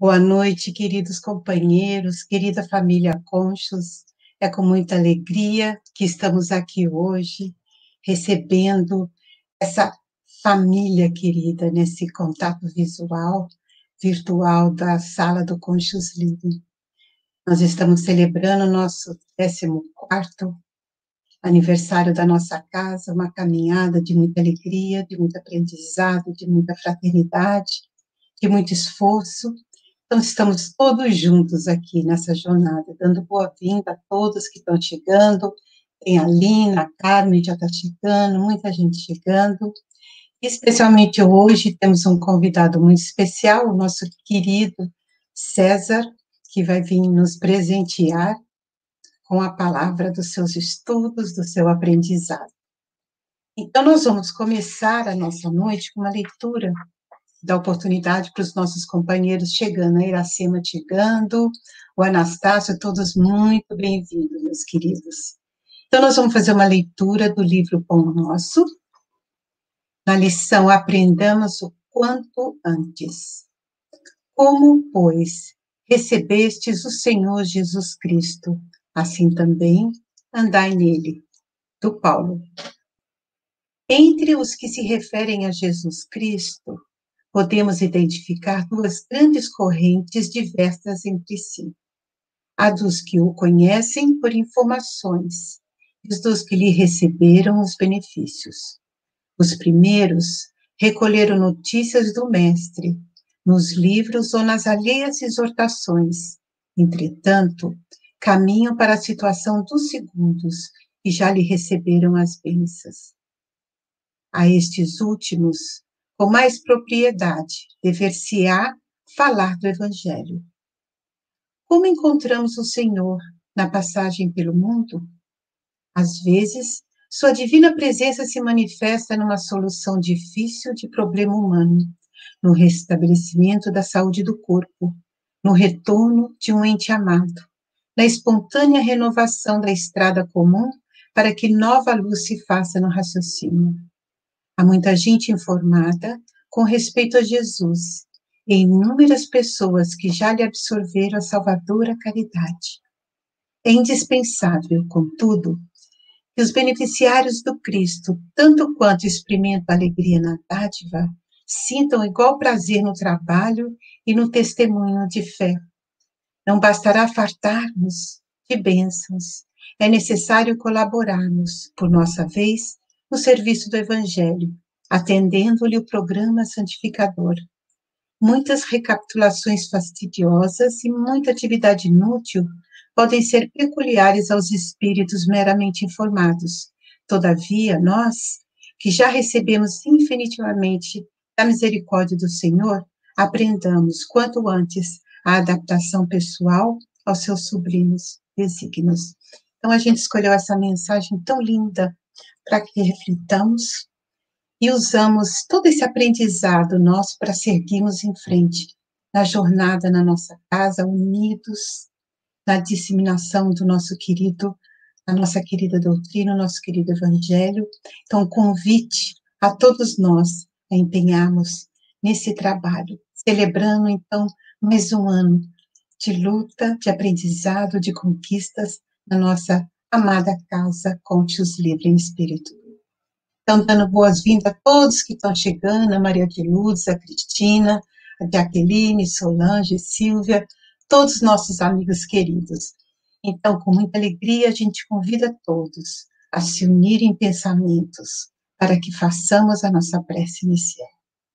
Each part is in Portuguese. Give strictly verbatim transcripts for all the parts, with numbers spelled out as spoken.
Boa noite, queridos companheiros, querida família Conchos. É com muita alegria que estamos aqui hoje, recebendo essa família querida nesse contato visual, virtual da Sala do Conchos Livre. Nós estamos celebrando o nosso décimo quarto aniversário da nossa casa, uma caminhada de muita alegria, de muito aprendizado, de muita fraternidade, de muito esforço. Então, estamos todos juntos aqui nessa jornada, dando boa-vinda a todos que estão chegando. Tem a Lina, a Carmen já está chegando, muita gente chegando. Especialmente hoje temos um convidado muito especial, o nosso querido César, que vai vir nos presentear com a palavra dos seus estudos, do seu aprendizado. Então, nós vamos começar a nossa noite com uma leitura, dar oportunidade para os nossos companheiros chegando, a Iracema chegando, o Anastácio, todos muito bem-vindos, meus queridos. Então, nós vamos fazer uma leitura do livro Pão Nosso, na lição Aprendamos o Quanto Antes. Como, pois, recebestes o Senhor Jesus Cristo, assim também andai nele. Do Paulo. Entre os que se referem a Jesus Cristo, podemos identificar duas grandes correntes diversas entre si. A dos que o conhecem por informações, e os dos que lhe receberam os benefícios. Os primeiros recolheram notícias do Mestre, nos livros ou nas alheias exortações. Entretanto, caminham para a situação dos segundos, e já lhe receberam as bênçãos. A estes últimos, com mais propriedade, dever-se-á falar do Evangelho. Como encontramos o Senhor na passagem pelo mundo? Às vezes, sua divina presença se manifesta numa solução difícil de problema humano, no restabelecimento da saúde do corpo, no retorno de um ente amado, na espontânea renovação da estrada comum para que nova luz se faça no raciocínio. Há muita gente informada com respeito a Jesus, e inúmeras pessoas que já lhe absorveram a salvadora caridade. É indispensável, contudo, que os beneficiários do Cristo, tanto quanto experimentam alegria na dádiva, sintam igual prazer no trabalho e no testemunho de fé. Não bastará fartar-nos de bênçãos, é necessário colaborarmos, por nossa vez, no serviço do Evangelho, atendendo-lhe o programa santificador. Muitas recapitulações fastidiosas e muita atividade inútil podem ser peculiares aos espíritos meramente informados. Todavia, nós, que já recebemos infinitivamente da misericórdia do Senhor, aprendamos quanto antes a adaptação pessoal aos seus sublimes desígnios. Então, a gente escolheu essa mensagem tão linda para que reflitamos e usamos todo esse aprendizado nosso para seguirmos em frente na jornada na nossa casa, unidos na disseminação do nosso querido, da nossa querida doutrina, o nosso querido Evangelho. Então, convite a todos nós a empenharmos nesse trabalho, celebrando, então, mais um ano de luta, de aprendizado, de conquistas na nossa amada casa Conchos Livre em Espírito. Então, dando boas-vindas a todos que estão chegando, a Maria de Lourdes, a Cristina, a Jaqueline, Solange, Silvia, todos os nossos amigos queridos. Então, com muita alegria, a gente convida todos a se unirem em pensamentos para que façamos a nossa prece inicial.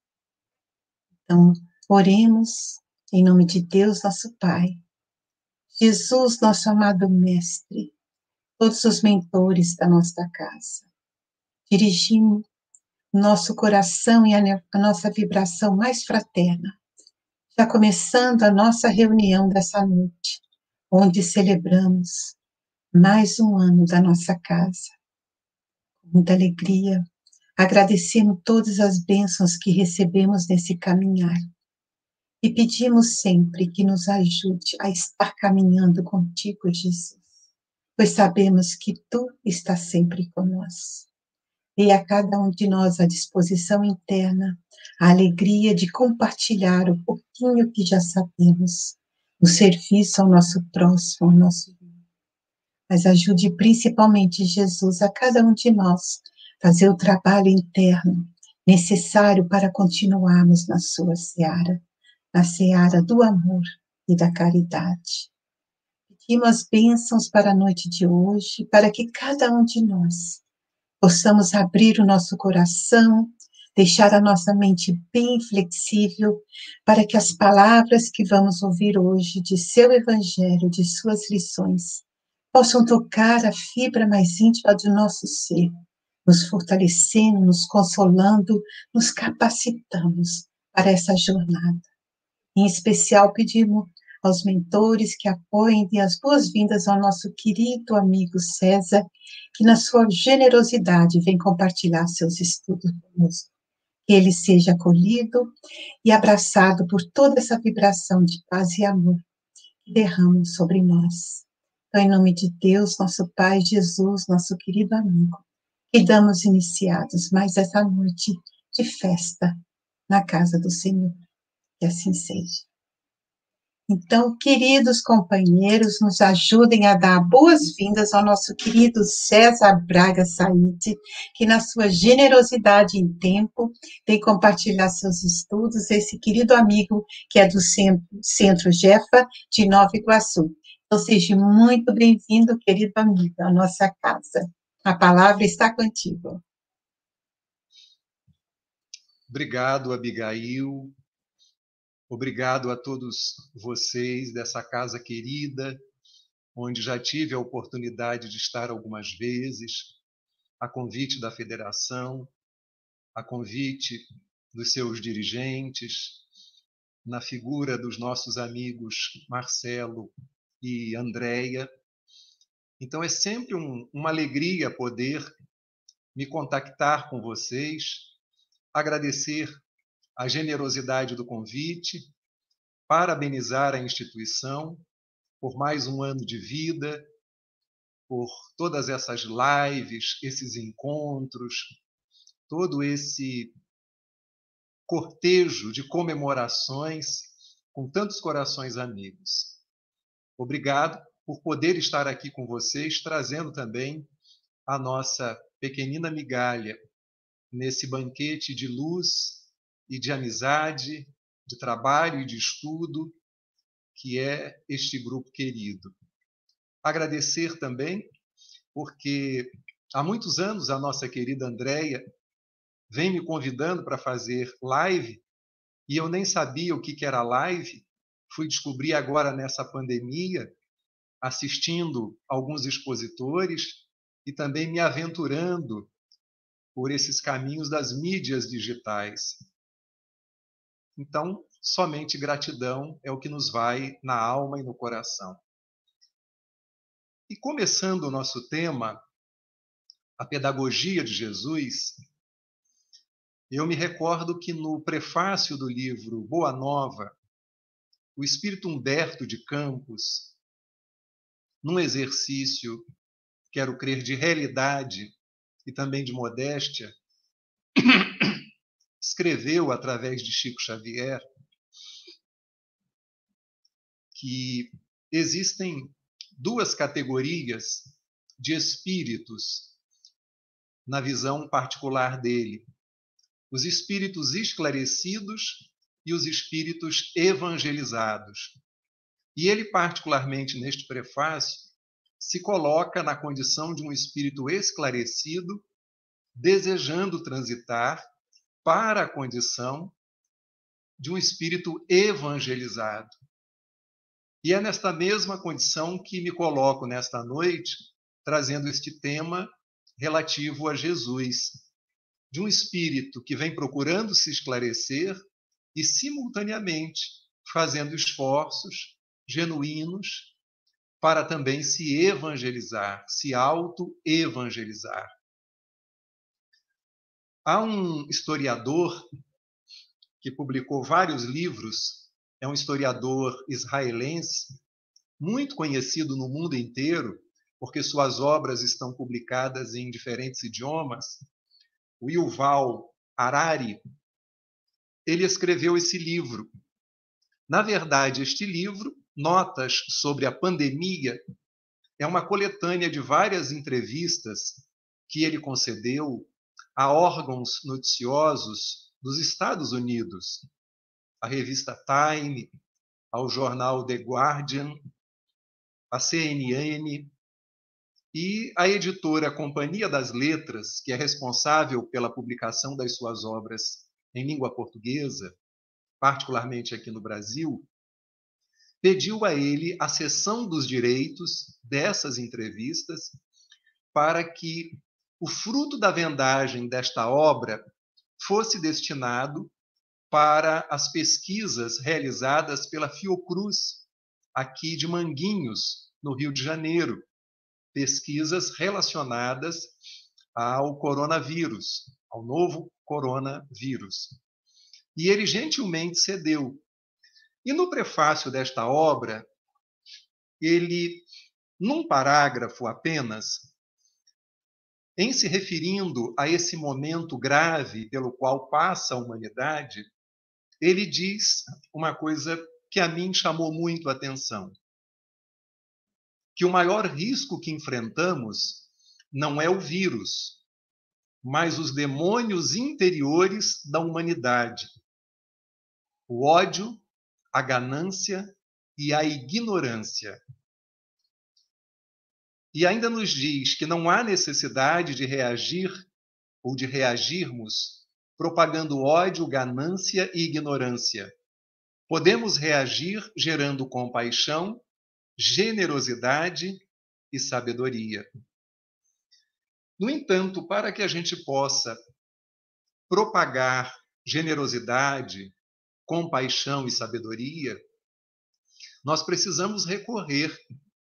Então, oremos em nome de Deus, nosso Pai, Jesus, nosso amado Mestre, todos os mentores da nossa casa. Dirigimos nosso coração e a, a nossa vibração mais fraterna, já começando a nossa reunião dessa noite, onde celebramos mais um ano da nossa casa. Com muita alegria, agradecemos todas as bênçãos que recebemos nesse caminhar e pedimos sempre que nos ajude a estar caminhando contigo, Jesus, pois sabemos que Tu estás sempre conosco. Dê a cada um de nós a disposição interna a alegria de compartilhar o pouquinho que já sabemos, o serviço ao nosso próximo, ao nosso irmão. Mas ajude principalmente, Jesus, a cada um de nós fazer o trabalho interno necessário para continuarmos na sua seara, na seara do amor e da caridade. Pedimos bênçãos para a noite de hoje, para que cada um de nós possamos abrir o nosso coração, deixar a nossa mente bem flexível, para que as palavras que vamos ouvir hoje de seu Evangelho, de suas lições, possam tocar a fibra mais íntima do nosso ser, nos fortalecendo, nos consolando, nos capacitamos para essa jornada. Em especial, pedimos aos mentores que apoiem e as boas-vindas ao nosso querido amigo César, que na sua generosidade vem compartilhar seus estudos conosco. Que ele seja acolhido e abraçado por toda essa vibração de paz e amor que derrama sobre nós. Então, em nome de Deus, nosso Pai, Jesus, nosso querido amigo, que damos iniciados mais essa noite de festa na casa do Senhor. Que assim seja. Então, queridos companheiros, nos ajudem a dar boas-vindas ao nosso querido César Braga Said, que na sua generosidade em tempo vem compartilhar seus estudos, esse querido amigo que é do Centro, Centro Jefa de Nova Iguaçu. Então, seja muito bem-vindo, querido amigo, à nossa casa. A palavra está contigo. Obrigado, Abigail. Obrigado a todos vocês dessa casa querida, onde já tive a oportunidade de estar algumas vezes, a convite da federação, a convite dos seus dirigentes, na figura dos nossos amigos Marcelo e Andréia. Então é sempre um, uma alegria poder me contactar com vocês, agradecer a generosidade do convite, parabenizar a instituição por mais um ano de vida, por todas essas lives, esses encontros, todo esse cortejo de comemorações com tantos corações amigos. Obrigado por poder estar aqui com vocês, trazendo também a nossa pequenina migalha nesse banquete de luz e de amizade, de trabalho e de estudo, que é este grupo querido. Agradecer também, porque há muitos anos a nossa querida Andréia vem me convidando para fazer live, e eu nem sabia o que era live, fui descobrir agora nessa pandemia, assistindo alguns expositores e também me aventurando por esses caminhos das mídias digitais. Então, somente gratidão é o que nos vai na alma e no coração. E começando o nosso tema, a pedagogia de Jesus, eu me recordo que no prefácio do livro Boa Nova, o espírito Humberto de Campos, num exercício, quero crer, de realidade e também de modéstia, escreveu através de Chico Xavier que existem duas categorias de espíritos na visão particular dele: os espíritos esclarecidos e os espíritos evangelizados. E ele, particularmente neste prefácio, se coloca na condição de um espírito esclarecido, desejando transitar para a condição de um espírito evangelizado. E é nesta mesma condição que me coloco nesta noite, trazendo este tema relativo a Jesus, de um espírito que vem procurando se esclarecer e, simultaneamente, fazendo esforços genuínos para também se evangelizar, se auto-evangelizar. Há um historiador que publicou vários livros, é um historiador israelense, muito conhecido no mundo inteiro, porque suas obras estão publicadas em diferentes idiomas, o Yuval Harari. ele escreveu esse livro. Na verdade, este livro, Notas sobre a Pandemia, é uma coletânea de várias entrevistas que ele concedeu a órgãos noticiosos dos Estados Unidos, à revista Time, ao jornal The Guardian, à C N N, e a editora Companhia das Letras, que é responsável pela publicação das suas obras em língua portuguesa, particularmente aqui no Brasil, pediu a ele a cessão dos direitos dessas entrevistas para que o fruto da vendagem desta obra fosse destinado para as pesquisas realizadas pela Fiocruz, aqui de Manguinhos, no Rio de Janeiro, pesquisas relacionadas ao coronavírus, ao novo coronavírus. E ele gentilmente cedeu. E no prefácio desta obra, ele, num parágrafo apenas, em se referindo a esse momento grave pelo qual passa a humanidade, ele diz uma coisa que a mim chamou muito a atenção. Que o maior risco que enfrentamos não é o vírus, mas os demônios interiores da humanidade. O ódio, a ganância e a ignorância. E ainda nos diz que não há necessidade de reagir ou de reagirmos propagando ódio, ganância e ignorância. Podemos reagir gerando compaixão, generosidade e sabedoria. No entanto, para que a gente possa propagar generosidade, compaixão e sabedoria, nós precisamos recorrer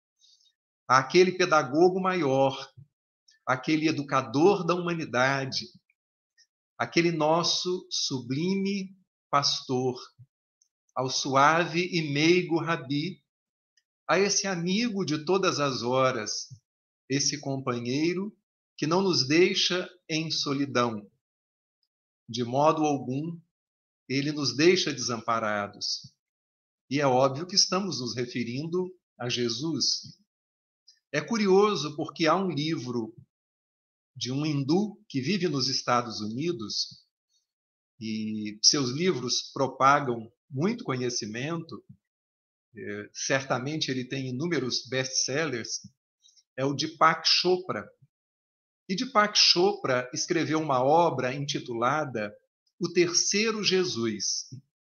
àquele pedagogo maior, aquele educador da humanidade, aquele nosso sublime pastor, ao suave e meigo Rabi, a esse amigo de todas as horas, esse companheiro que não nos deixa em solidão. De modo algum, ele nos deixa desamparados. E é óbvio que estamos nos referindo a Jesus. É curioso porque há um livro de um hindu que vive nos Estados Unidos e seus livros propagam muito conhecimento. É, certamente ele tem inúmeros best-sellers. É o Deepak Chopra. E Deepak Chopra escreveu uma obra intitulada O Terceiro Jesus,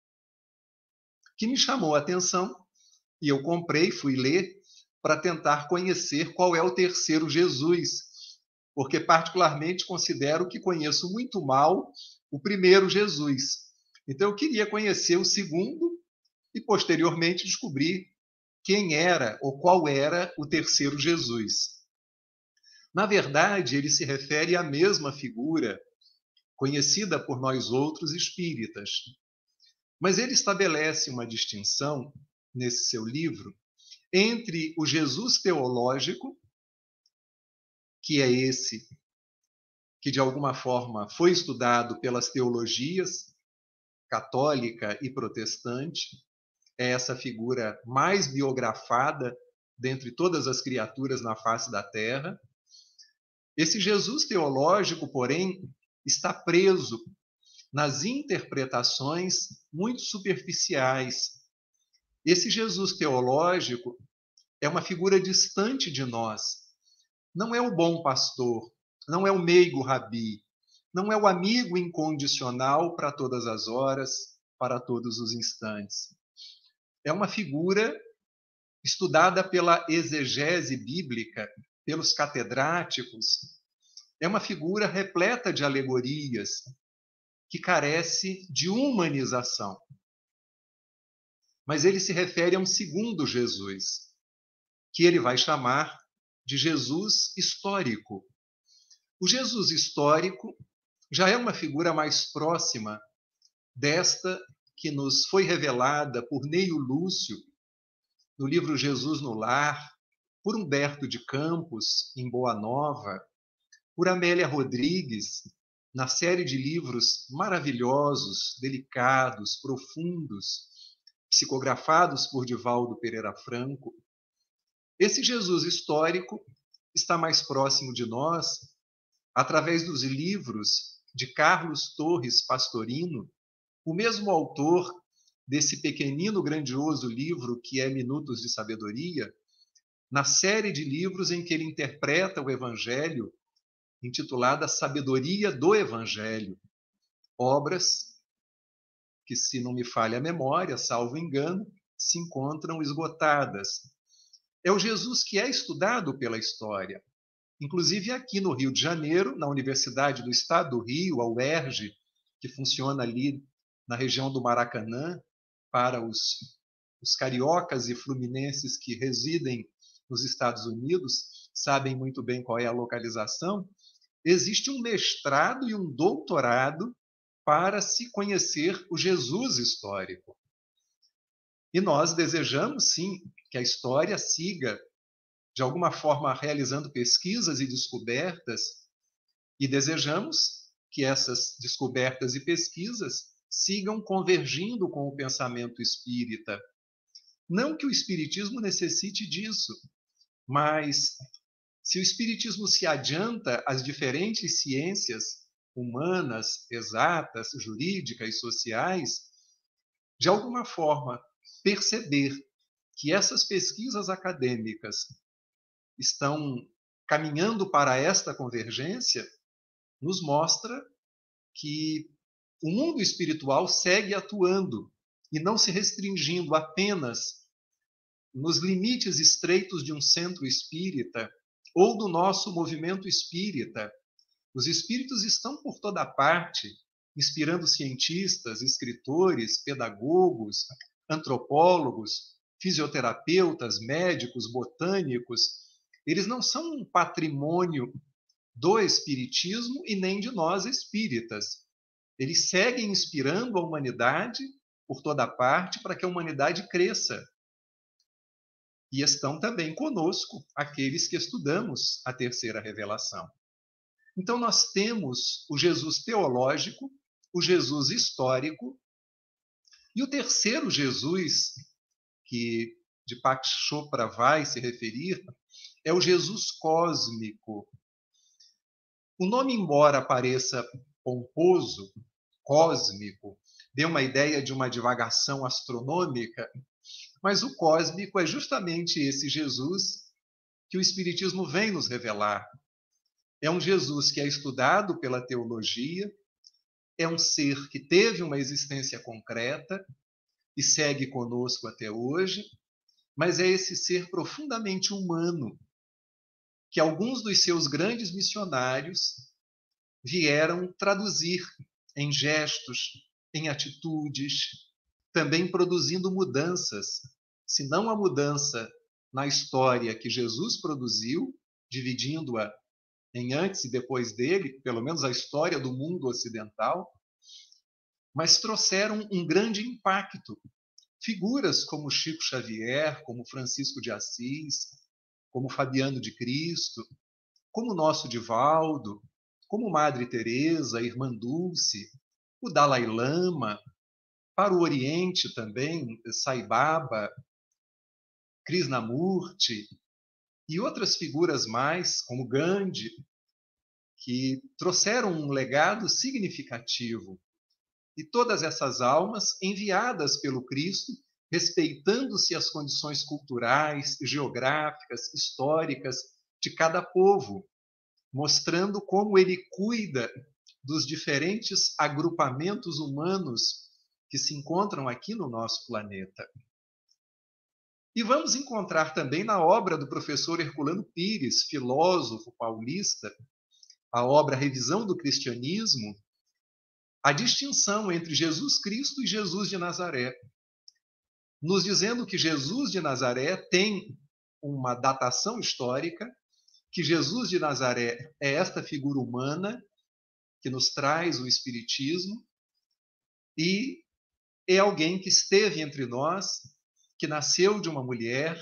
que me chamou a atenção e eu comprei, fui ler para tentar conhecer qual é o terceiro Jesus, porque particularmente considero que conheço muito mal o primeiro Jesus. Então eu queria conhecer o segundo e posteriormente descobrir quem era ou qual era o terceiro Jesus. Na verdade, ele se refere à mesma figura conhecida por nós outros espíritas. Mas ele estabelece uma distinção nesse seu livro entre o Jesus teológico, que é esse que de alguma forma foi estudado pelas teologias católica e protestante, é essa figura mais biografada dentre todas as criaturas na face da Terra. Esse Jesus teológico, porém, está preso nas interpretações muito superficiais. Esse Jesus teológico é uma figura distante de nós. Não é o bom pastor, não é o meigo rabi, não é o amigo incondicional para todas as horas, para todos os instantes. É uma figura estudada pela exegese bíblica, pelos catedráticos. É uma figura repleta de alegorias, que carece de humanização. Mas ele se refere a um segundo Jesus, que ele vai chamar de Jesus histórico. O Jesus histórico já é uma figura mais próxima desta que nos foi revelada por Neio Lúcio, no livro Jesus no Lar, por Humberto de Campos, em Boa Nova, por Amélia Rodrigues, na série de livros maravilhosos, delicados, profundos, psicografados por Divaldo Pereira Franco, esse Jesus histórico está mais próximo de nós através dos livros de Carlos Torres Pastorino, o mesmo autor desse pequenino, grandioso livro que é Minutos de Sabedoria, na série de livros em que ele interpreta o Evangelho, intitulada Sabedoria do Evangelho, obras que, se não me falha a memória, salvo engano, se encontram esgotadas. É o Jesus que é estudado pela história. Inclusive aqui no Rio de Janeiro, na Universidade do Estado do Rio, a U E R J, que funciona ali na região do Maracanã, para os, os cariocas e fluminenses que residem nos Estados Unidos, sabem muito bem qual é a localização, existe um mestrado e um doutorado para se conhecer o Jesus histórico. E nós desejamos, sim, que a história siga, de alguma forma, realizando pesquisas e descobertas, e desejamos que essas descobertas e pesquisas sigam convergindo com o pensamento espírita. Não que o espiritismo necessite disso, mas se o espiritismo se adianta às diferentes ciências humanas, exatas, jurídicas e sociais, de alguma forma perceber que essas pesquisas acadêmicas estão caminhando para esta convergência, nos mostra que o mundo espiritual segue atuando e não se restringindo apenas nos limites estreitos de um centro espírita ou do nosso movimento espírita. Os espíritos estão por toda parte, inspirando cientistas, escritores, pedagogos, antropólogos, fisioterapeutas, médicos, botânicos. Eles não são um patrimônio do espiritismo e nem de nós espíritas. Eles seguem inspirando a humanidade por toda parte para que a humanidade cresça. E estão também conosco aqueles que estudamos a terceira revelação. Então nós temos o Jesus teológico, o Jesus histórico, e o terceiro Jesus, que Deepak Chopra vai se referir, é o Jesus cósmico. O nome, embora pareça pomposo, cósmico, dê uma ideia de uma divagação astronômica, mas o cósmico é justamente esse Jesus que o Espiritismo vem nos revelar. É um Jesus que é estudado pela teologia, é um ser que teve uma existência concreta e segue conosco até hoje, mas é esse ser profundamente humano, que alguns dos seus grandes missionários vieram traduzir em gestos, em atitudes, também produzindo mudanças, se não a mudança na história que Jesus produziu, dividindo-a em antes e depois dele, pelo menos a história do mundo ocidental, mas trouxeram um grande impacto. Figuras como Chico Xavier, como Francisco de Assis, como Fabiano de Cristo, como o nosso Divaldo, como Madre Teresa, Irmã Dulce, o Dalai Lama, para o Oriente também, Sai Baba, Krishnamurti e outras figuras mais, como Gandhi, que trouxeram um legado significativo. E todas essas almas enviadas pelo Cristo, respeitando-se as condições culturais, geográficas, históricas de cada povo, mostrando como ele cuida dos diferentes agrupamentos humanos que se encontram aqui no nosso planeta. E vamos encontrar também na obra do professor Herculano Pires, filósofo paulista, a obra Revisão do Cristianismo, a distinção entre Jesus Cristo e Jesus de Nazaré, nos dizendo que Jesus de Nazaré tem uma datação histórica, que Jesus de Nazaré é esta figura humana que nos traz o Espiritismo e é alguém que esteve entre nós, que nasceu de uma mulher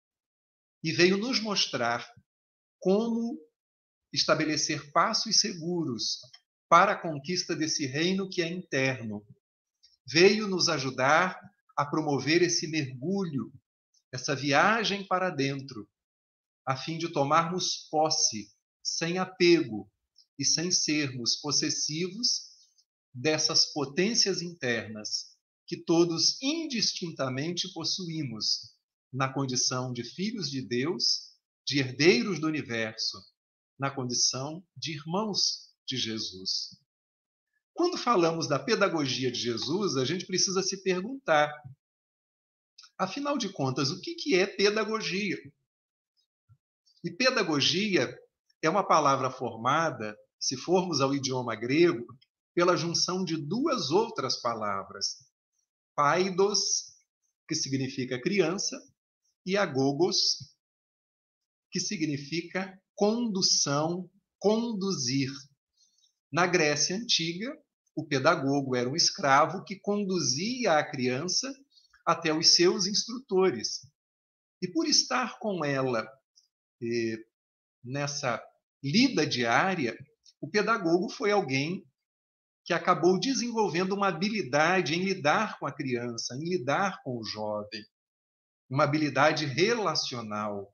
e veio nos mostrar como estabelecer passos seguros para a conquista desse reino que é interno. Veio nos ajudar a promover esse mergulho, essa viagem para dentro, a fim de tomarmos posse, sem apego e sem sermos possessivos dessas potências internas que todos indistintamente possuímos na condição de filhos de Deus, de herdeiros do universo, na condição de irmãos de Jesus. Quando falamos da pedagogia de Jesus, a gente precisa se perguntar, afinal de contas, o que é pedagogia? E pedagogia é uma palavra formada, se formos ao idioma grego, pela junção de duas outras palavras, paidos, que significa criança, e agogos, que significa condução, conduzir. Na Grécia Antiga, o pedagogo era um escravo que conduzia a criança até os seus instrutores. E por estar com ela eh, nessa lida diária, o pedagogo foi alguém que acabou desenvolvendo uma habilidade em lidar com a criança, em lidar com o jovem, uma habilidade relacional.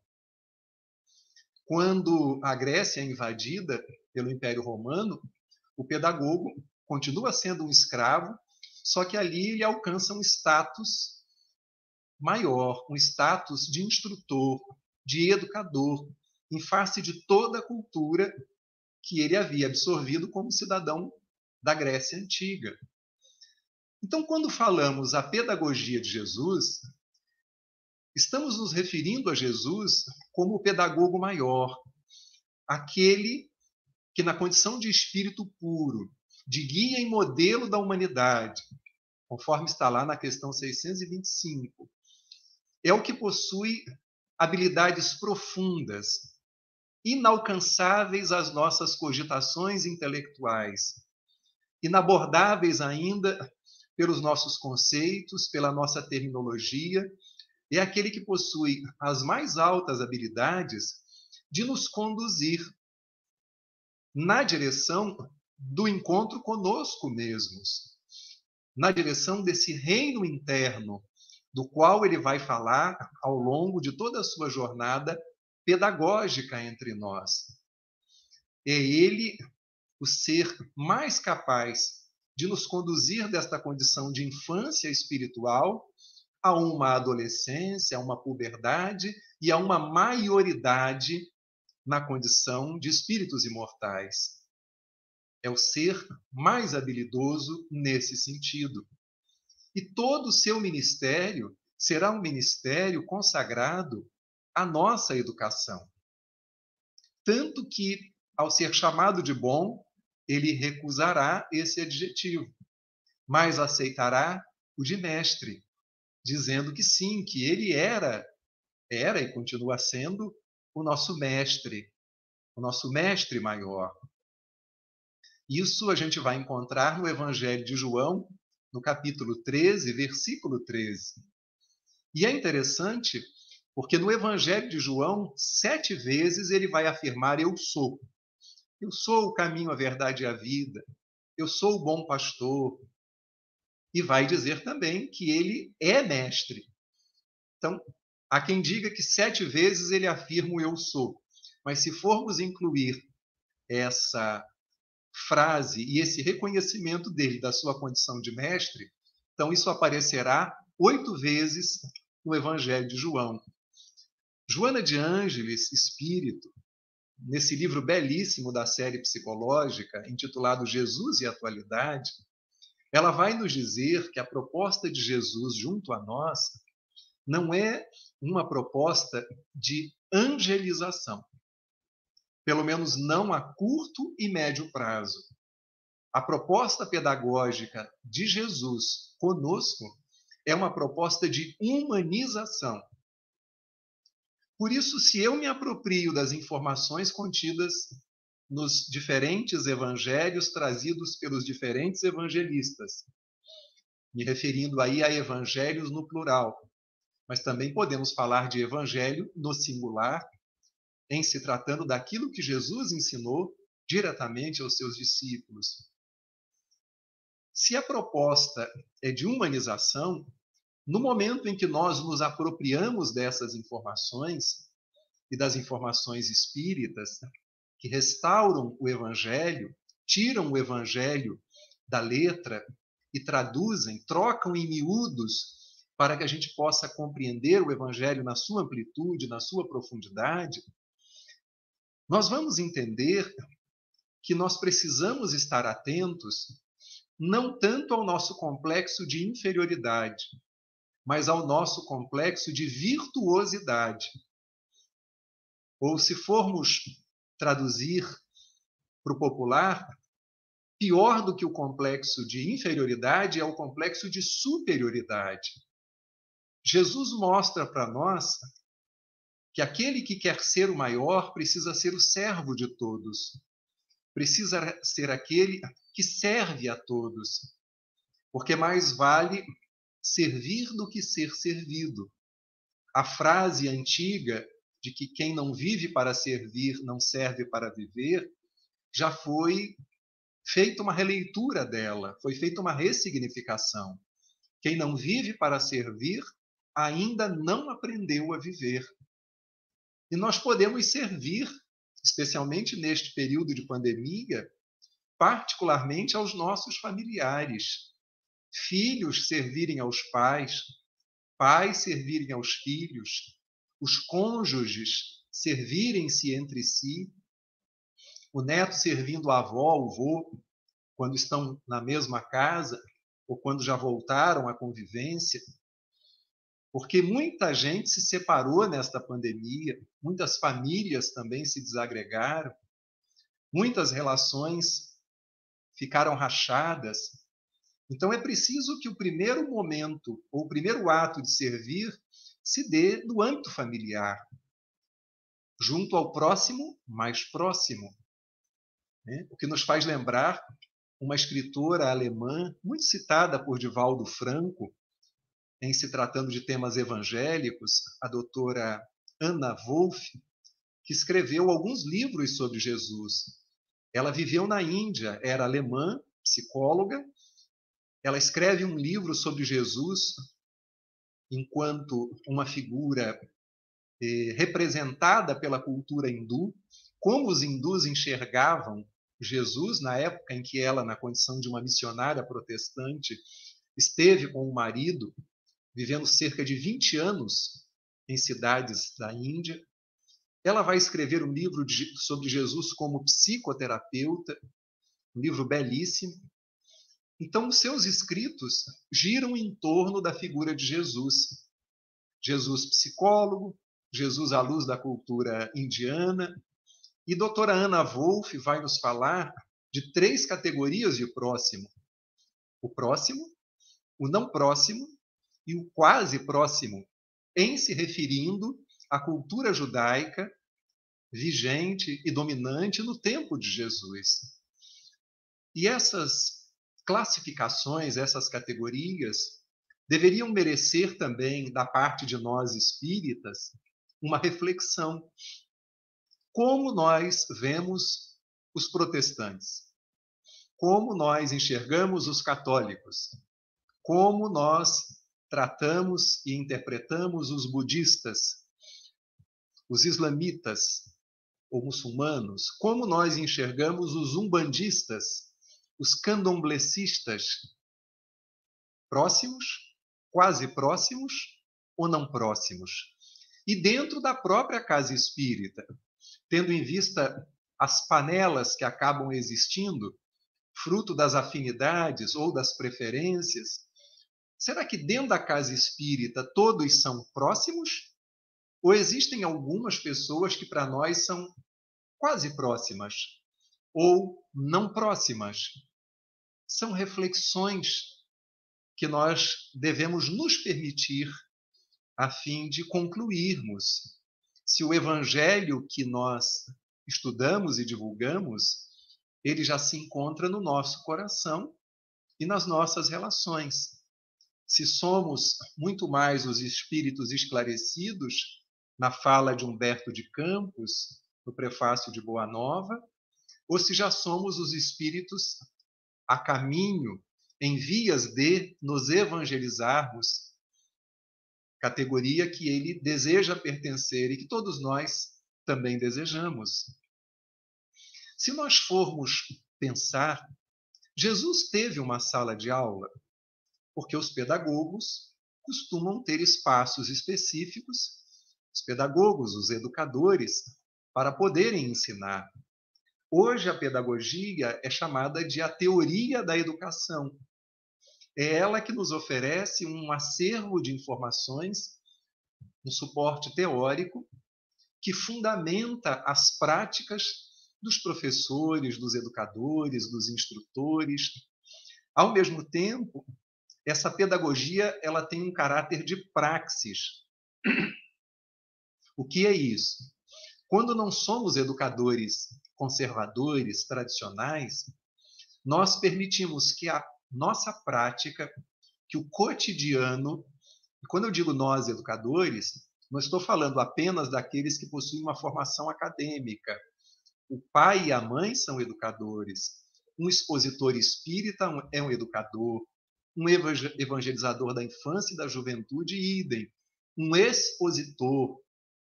Quando a Grécia é invadida pelo Império Romano, o pedagogo continua sendo um escravo, só que ali ele alcança um status maior, um status de instrutor, de educador, em face de toda a cultura que ele havia absorvido como cidadão da Grécia Antiga. Então, quando falamos a pedagogia de Jesus, estamos nos referindo a Jesus como o pedagogo maior, aquele que, na condição de espírito puro, de guia e modelo da humanidade, conforme está lá na questão seiscentos e vinte e cinco, é o que possui habilidades profundas, inalcançáveis às nossas cogitações intelectuais, inabordáveis ainda pelos nossos conceitos, pela nossa terminologia, é aquele que possui as mais altas habilidades de nos conduzir na direção do encontro conosco mesmos, na direção desse reino interno, do qual ele vai falar ao longo de toda a sua jornada pedagógica entre nós. É ele o ser mais capaz de nos conduzir desta condição de infância espiritual a uma adolescência, a uma puberdade e a uma maioridade na condição de espíritos imortais. É o ser mais habilidoso nesse sentido. E todo o seu ministério será um ministério consagrado à nossa educação. Tanto que, ao ser chamado de bom, ele recusará esse adjetivo, mas aceitará o de mestre, dizendo que sim, que ele era, era e continua sendo o nosso mestre, o nosso mestre maior. Isso a gente vai encontrar no Evangelho de João, no capítulo treze, versículo treze. E é interessante porque no Evangelho de João, sete vezes ele vai afirmar: eu sou. Eu sou o caminho, a verdade e a vida. Eu sou o bom pastor. E vai dizer também que ele é mestre. Então, há quem diga que sete vezes ele afirma o eu sou. Mas se formos incluir essa frase e esse reconhecimento dele da sua condição de mestre, então isso aparecerá oito vezes no Evangelho de João. Joana de Ângeles, espírito, nesse livro belíssimo da série psicológica, intitulado Jesus e Atualidade, ela vai nos dizer que a proposta de Jesus junto a nós não é uma proposta de angelização, pelo menos não a curto e médio prazo. A proposta pedagógica de Jesus conosco é uma proposta de humanização. Por isso, se eu me aproprio das informações contidas nos diferentes evangelhos trazidos pelos diferentes evangelistas, me referindo aí a evangelhos no plural, mas também podemos falar de evangelho no singular, em se tratando daquilo que Jesus ensinou diretamente aos seus discípulos. Se a proposta é de humanização, no momento em que nós nos apropriamos dessas informações e das informações espíritas, que restauram o Evangelho, tiram o Evangelho da letra e traduzem, trocam em miúdos para que a gente possa compreender o Evangelho na sua amplitude, na sua profundidade, nós vamos entender que nós precisamos estar atentos não tanto ao nosso complexo de inferioridade, mas ao nosso complexo de virtuosidade. Ou, se formos traduzir para o popular, pior do que o complexo de inferioridade é o complexo de superioridade. Jesus mostra para nós que aquele que quer ser o maior precisa ser o servo de todos, precisa ser aquele que serve a todos, porque mais vale servir do que ser servido. A frase antiga de que quem não vive para servir não serve para viver, já foi feita uma releitura dela, foi feita uma ressignificação. Quem não vive para servir ainda não aprendeu a viver. E nós podemos servir, especialmente neste período de pandemia, particularmente aos nossos familiares. Filhos servirem aos pais, pais servirem aos filhos, os cônjuges servirem-se entre si, o neto servindo a avó, o vô, quando estão na mesma casa ou quando já voltaram à convivência. Porque muita gente se separou nesta pandemia, muitas famílias também se desagregaram, muitas relações ficaram rachadas. Então é preciso que o primeiro momento, ou o primeiro ato de servir, se dê no âmbito familiar, junto ao próximo mais próximo. Né? O que nos faz lembrar uma escritora alemã, muito citada por Divaldo Franco, em se tratando de temas evangélicos, a doutora Anna Wolff, que escreveu alguns livros sobre Jesus. Ela viveu na Índia, era alemã, psicóloga. Ela escreve um livro sobre Jesus enquanto uma figura eh, representada pela cultura hindu, como os hindus enxergavam Jesus na época em que ela, na condição de uma missionária protestante, esteve com o marido, vivendo cerca de vinte anos em cidades da Índia. Ela vai escrever um livro de, sobre Jesus como psicoterapeuta, um livro belíssimo. Então, os seus escritos giram em torno da figura de Jesus. Jesus psicólogo, Jesus à luz da cultura indiana. E doutora Anna Wolff vai nos falar de três categorias de próximo. O próximo, o não próximo e o quase próximo, em se referindo à cultura judaica vigente e dominante no tempo de Jesus. E essas classificações, essas categorias, deveriam merecer também, da parte de nós espíritas, uma reflexão. Como nós vemos os protestantes? Como nós enxergamos os católicos? Como nós tratamos e interpretamos os budistas, os islamitas ou muçulmanos? Como nós enxergamos os umbandistas, os candomblecistas? Próximos, quase próximos ou não próximos? E dentro da própria casa espírita, tendo em vista as panelas que acabam existindo, fruto das afinidades ou das preferências, será que dentro da casa espírita todos são próximos? Ou existem algumas pessoas que para nós são quase próximas ou não próximas? São reflexões que nós devemos nos permitir a fim de concluirmos se o evangelho que nós estudamos e divulgamos, ele já se encontra no nosso coração e nas nossas relações. Se somos muito mais os espíritos esclarecidos na fala de Humberto de Campos, no prefácio de Boa Nova, ou se já somos os espíritos a caminho, em vias de nos evangelizarmos, categoria que ele deseja pertencer e que todos nós também desejamos. Se nós formos pensar, Jesus teve uma sala de aula, porque os pedagogos costumam ter espaços específicos, os pedagogos, os educadores, para poderem ensinar. Hoje a pedagogia é chamada de a teoria da educação. É ela que nos oferece um acervo de informações, um suporte teórico, que fundamenta as práticas dos professores, dos educadores, dos instrutores. Ao mesmo tempo, essa pedagogia ela tem um caráter de praxis. O que é isso? Quando não somos educadores conservadores, tradicionais, nós permitimos que a nossa prática, que o cotidiano, e quando eu digo nós educadores, não estou falando apenas daqueles que possuem uma formação acadêmica. O pai e a mãe são educadores. Um expositor espírita é um educador. Um evangelizador da infância e da juventude, idem. Um expositor.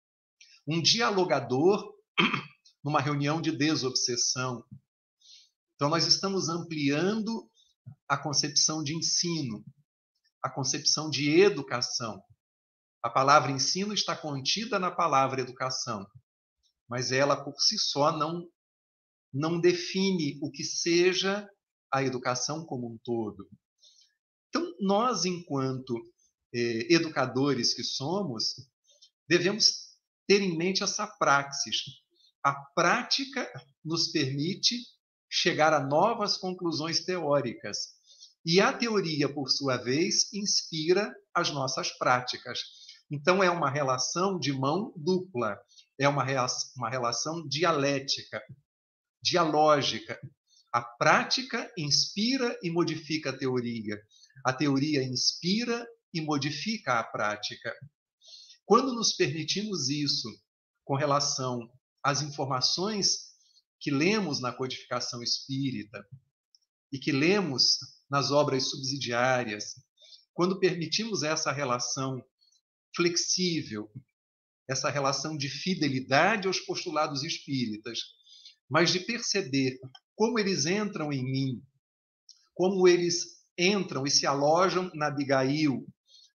Um dialogador numa reunião de desobsessão. Então, nós estamos ampliando a concepção de ensino, a concepção de educação. A palavra ensino está contida na palavra educação, mas ela por si só não, não define o que seja a educação como um todo. Então, nós, enquanto eh, educadores que somos, devemos ter em mente essa praxis. A prática nos permite chegar a novas conclusões teóricas. E a teoria, por sua vez, inspira as nossas práticas. Então, é uma relação de mão dupla, é uma, uma relação dialética, dialógica. A prática inspira e modifica a teoria. A teoria inspira e modifica a prática. Quando nos permitimos isso com relação às informações que lemos na codificação espírita e que lemos nas obras subsidiárias, quando permitimos essa relação flexível, essa relação de fidelidade aos postulados espíritas, mas de perceber como eles entram em mim, como eles entram e se alojam na Abigail,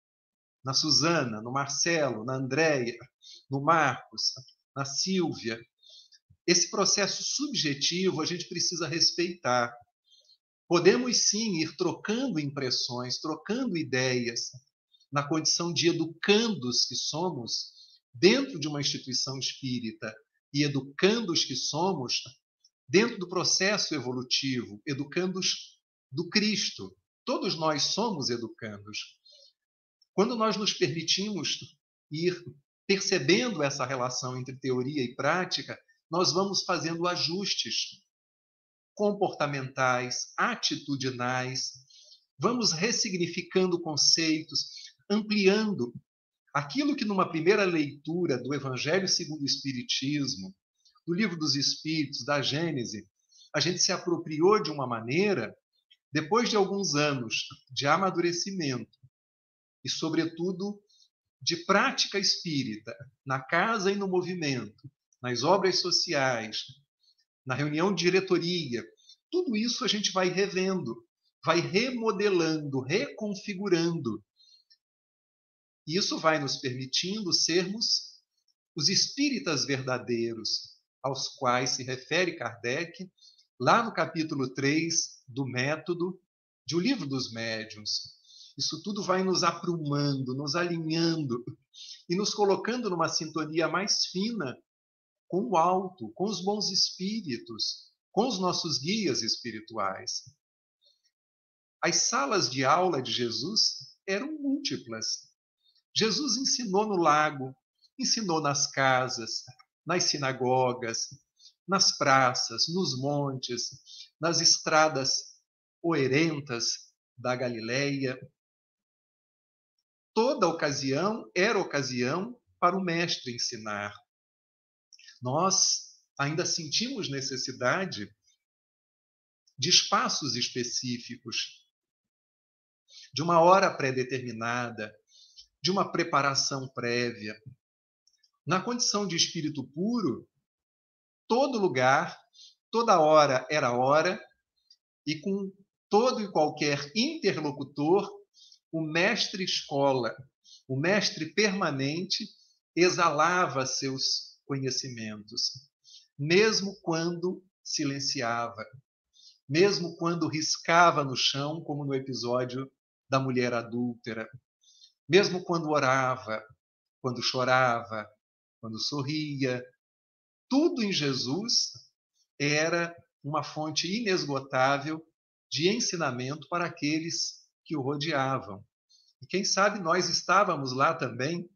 na Susana, no Marcelo, na Andréia, no Marcos, na Sílvia. Esse processo subjetivo a gente precisa respeitar. Podemos sim ir trocando impressões, trocando ideias, na condição de educandos que somos, dentro de uma instituição espírita, e educandos que somos, dentro do processo evolutivo, educandos do Cristo. Todos nós somos educandos. Quando nós nos permitimos ir percebendo essa relação entre teoria e prática, nós vamos fazendo ajustes comportamentais, atitudinais, vamos ressignificando conceitos, ampliando aquilo que numa primeira leitura do Evangelho segundo o Espiritismo, do Livro dos Espíritos, da Gênese, a gente se apropriou de uma maneira, depois de alguns anos de amadurecimento e, sobretudo, de prática espírita, na casa e no movimento, nas obras sociais, na reunião de diretoria, tudo isso a gente vai revendo, vai remodelando, reconfigurando. E isso vai nos permitindo sermos os espíritas verdadeiros, aos quais se refere Kardec, lá no capítulo três do Método, de O Livro dos Médiuns. Isso tudo vai nos aprumando, nos alinhando e nos colocando numa sintonia mais fina com o alto, com os bons espíritos, com os nossos guias espirituais. As salas de aula de Jesus eram múltiplas. Jesus ensinou no lago, ensinou nas casas, nas sinagogas, nas praças, nos montes, nas estradas oerentas da Galileia. Toda ocasião era ocasião para o mestre ensinar. Nós ainda sentimos necessidade de espaços específicos, de uma hora pré-determinada, de uma preparação prévia. Na condição de espírito puro, todo lugar, toda hora era hora, e com todo e qualquer interlocutor, o mestre escola, o mestre permanente, exalava seus conhecimentos, mesmo quando silenciava, mesmo quando riscava no chão, como no episódio da mulher adúltera, mesmo quando orava, quando chorava, quando sorria, tudo em Jesus era uma fonte inesgotável de ensinamento para aqueles que o rodeavam. E quem sabe nós estávamos lá também,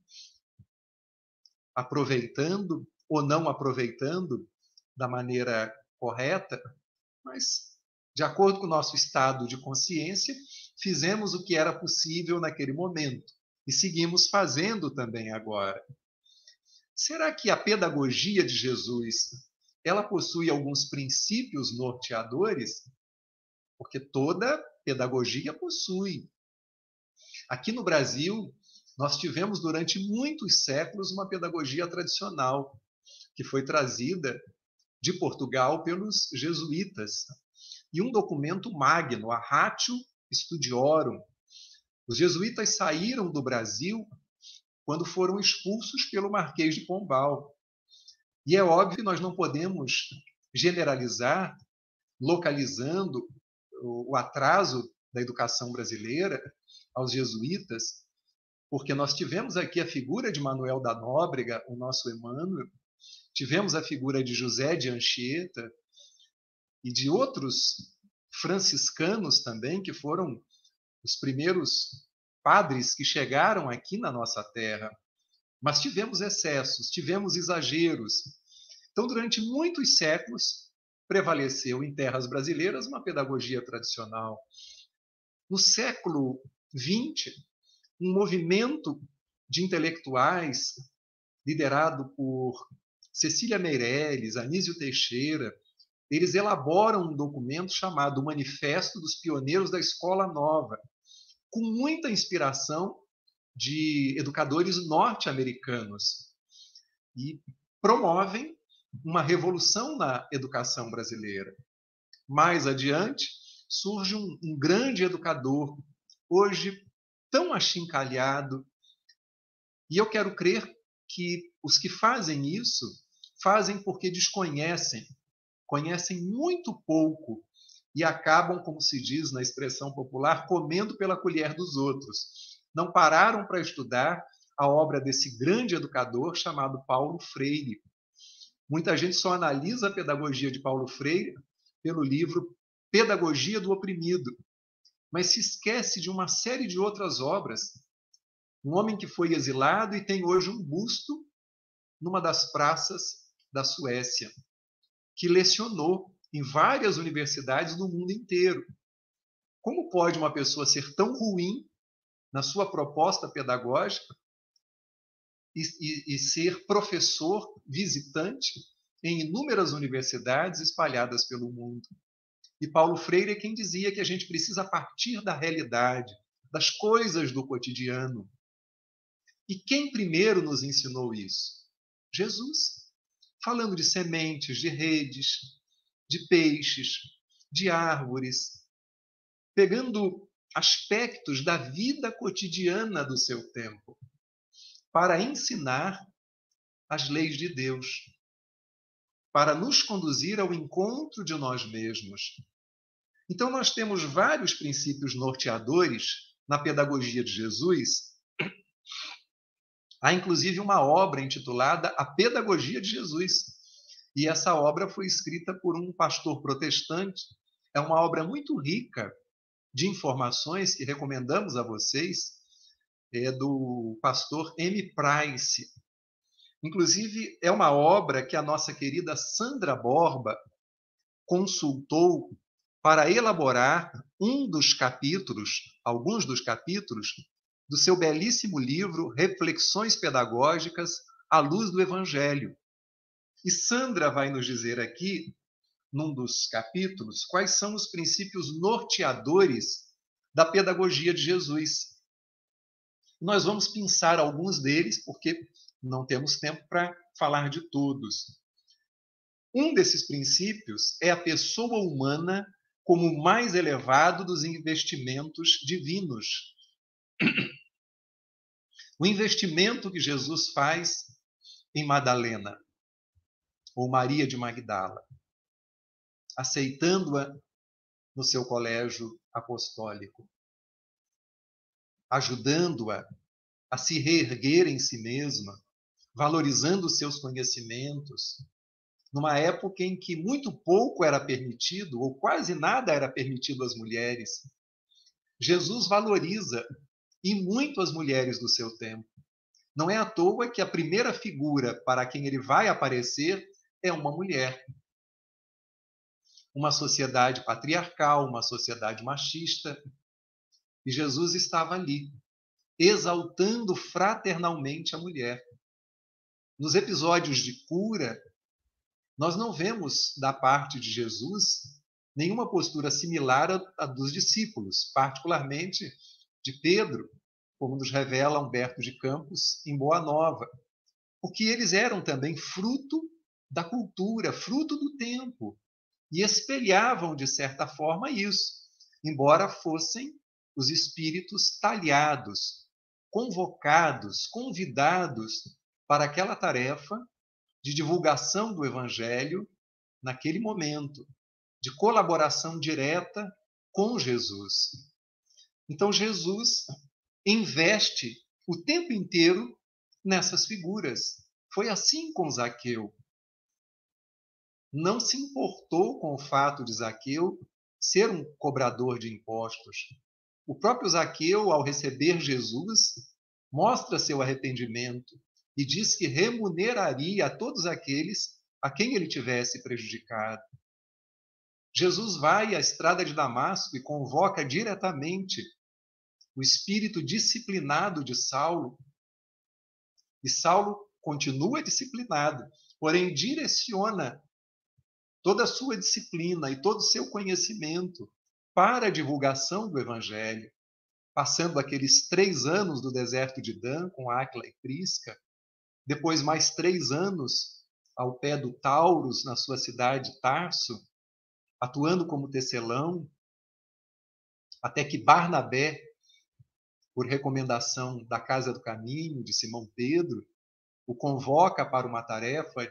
aproveitando ou não aproveitando da maneira correta, mas, de acordo com o nosso estado de consciência, fizemos o que era possível naquele momento e seguimos fazendo também agora. Será que a pedagogia de Jesus, ela possui alguns princípios norteadores? Porque toda pedagogia possui. Aqui no Brasil, nós tivemos durante muitos séculos uma pedagogia tradicional, que foi trazida de Portugal pelos jesuítas. E um documento magno, a Ratio Studiorum. Os jesuítas saíram do Brasil quando foram expulsos pelo Marquês de Pombal. E é óbvio que nós não podemos generalizar, localizando o atraso da educação brasileira aos jesuítas, porque nós tivemos aqui a figura de Manuel da Nóbrega, o nosso Emmanuel, tivemos a figura de José de Anchieta e de outros franciscanos também, que foram os primeiros padres que chegaram aqui na nossa terra. Mas tivemos excessos, tivemos exageros. Então, durante muitos séculos, prevaleceu em terras brasileiras uma pedagogia tradicional. No século vinte, um movimento de intelectuais liderado por Cecília Meirelles, Anísio Teixeira, eles elaboram um documento chamado Manifesto dos Pioneiros da Escola Nova, com muita inspiração de educadores norte-americanos, e promovem uma revolução na educação brasileira. Mais adiante, surge um, um grande educador, hoje tão achincalhado, e eu quero crer que os que fazem isso, fazem porque desconhecem, conhecem muito pouco e acabam, como se diz na expressão popular, comendo pela colher dos outros. Não pararam para estudar a obra desse grande educador chamado Paulo Freire. Muita gente só analisa a pedagogia de Paulo Freire pelo livro Pedagogia do Oprimido, mas se esquece de uma série de outras obras. Um homem que foi exilado e tem hoje um busto numa das praças da Suécia, que lecionou em várias universidades do mundo inteiro. Como pode uma pessoa ser tão ruim na sua proposta pedagógica e, e, e ser professor visitante em inúmeras universidades espalhadas pelo mundo? E Paulo Freire é quem dizia que a gente precisa partir da realidade, das coisas do cotidiano. E quem primeiro nos ensinou isso? Jesus. Falando de sementes, de redes, de peixes, de árvores, pegando aspectos da vida cotidiana do seu tempo, para ensinar as leis de Deus, para nos conduzir ao encontro de nós mesmos. Então, nós temos vários princípios norteadores na pedagogia de Jesus. Há, inclusive, uma obra intitulada A Pedagogia de Jesus. E essa obra foi escrita por um pastor protestante. É uma obra muito rica de informações que recomendamos a vocês, é do pastor M. Price. Inclusive, é uma obra que a nossa querida Sandra Borba consultou para elaborar um dos capítulos, alguns dos capítulos, do seu belíssimo livro Reflexões Pedagógicas à Luz do Evangelho. E Sandra vai nos dizer aqui num dos capítulos, quais são os princípios norteadores da pedagogia de Jesus. Nós vamos pensar alguns deles, porque não temos tempo para falar de todos. Um desses princípios é a pessoa humana como o mais elevado dos investimentos divinos. O investimento que Jesus faz em Madalena, ou Maria de Magdala, aceitando-a no seu colégio apostólico, ajudando-a a se reerguer em si mesma, valorizando os seus conhecimentos, numa época em que muito pouco era permitido, ou quase nada era permitido às mulheres. Jesus valoriza e muito as mulheres do seu tempo. Não é à toa que a primeira figura para quem ele vai aparecer é uma mulher. Uma sociedade patriarcal, uma sociedade machista. E Jesus estava ali, exaltando fraternalmente a mulher. Nos episódios de cura, nós não vemos da parte de Jesus nenhuma postura similar à dos discípulos, particularmente de Pedro, como nos revela Humberto de Campos em Boa Nova, porque eles eram também fruto da cultura, fruto do tempo, e espelhavam, de certa forma, isso, embora fossem os espíritos talhados, convocados, convidados para aquela tarefa de divulgação do Evangelho naquele momento, de colaboração direta com Jesus. Então, Jesus investe o tempo inteiro nessas figuras. Foi assim com Zaqueu. Não se importou com o fato de Zaqueu ser um cobrador de impostos. O próprio Zaqueu, ao receber Jesus, mostra seu arrependimento e diz que remuneraria a todos aqueles a quem ele tivesse prejudicado. Jesus vai à estrada de Damasco e convoca diretamente o espírito disciplinado de Saulo. E Saulo continua disciplinado, porém direciona toda a sua disciplina e todo o seu conhecimento para a divulgação do Evangelho, passando aqueles três anos do deserto de Dan com Áquila e Prisca, depois mais três anos ao pé do Taurus, na sua cidade Tarso, atuando como tecelão, até que Barnabé, por recomendação da Casa do Caminho, de Simão Pedro, o convoca para uma tarefa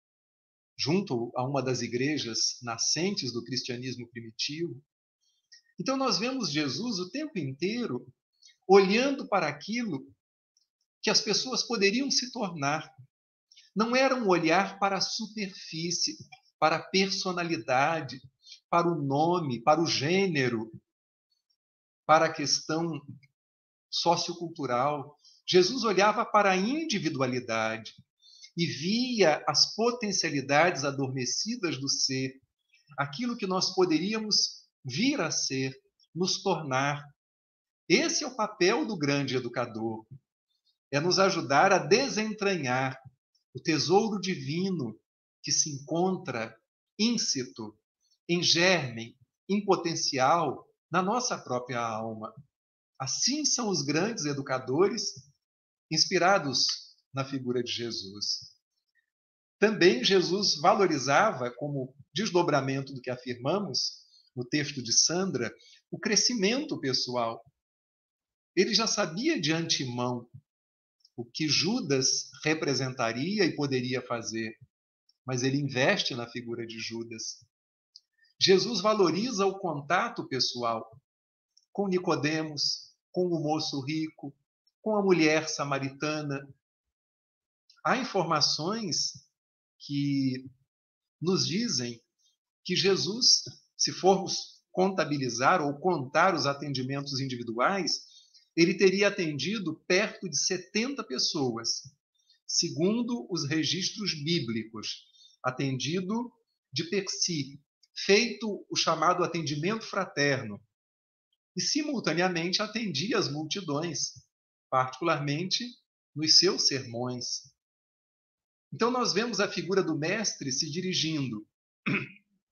junto a uma das igrejas nascentes do cristianismo primitivo. Então nós vemos Jesus o tempo inteiro olhando para aquilo que as pessoas poderiam se tornar. Não era um olhar para a superfície, para a personalidade, para o nome, para o gênero, para a questão sociocultural. Jesus olhava para a individualidade e via as potencialidades adormecidas do ser, aquilo que nós poderíamos vir a ser, nos tornar. Esse é o papel do grande educador, é nos ajudar a desentranhar o tesouro divino que se encontra íncito, em germe, em potencial, na nossa própria alma. Assim são os grandes educadores, inspirados na figura de Jesus. Também Jesus valorizava, como desdobramento do que afirmamos no texto de Sandra, o crescimento pessoal. Ele já sabia de antemão o que Judas representaria e poderia fazer, mas ele investe na figura de Judas. Jesus valoriza o contato pessoal com Nicodemos, com o moço rico, com a mulher samaritana. Há informações que nos dizem que Jesus, se formos contabilizar ou contar os atendimentos individuais, ele teria atendido perto de setenta pessoas, segundo os registros bíblicos, atendido de per si, feito o chamado atendimento fraterno, e simultaneamente atendia as multidões, particularmente nos seus sermões. Então nós vemos a figura do mestre se dirigindo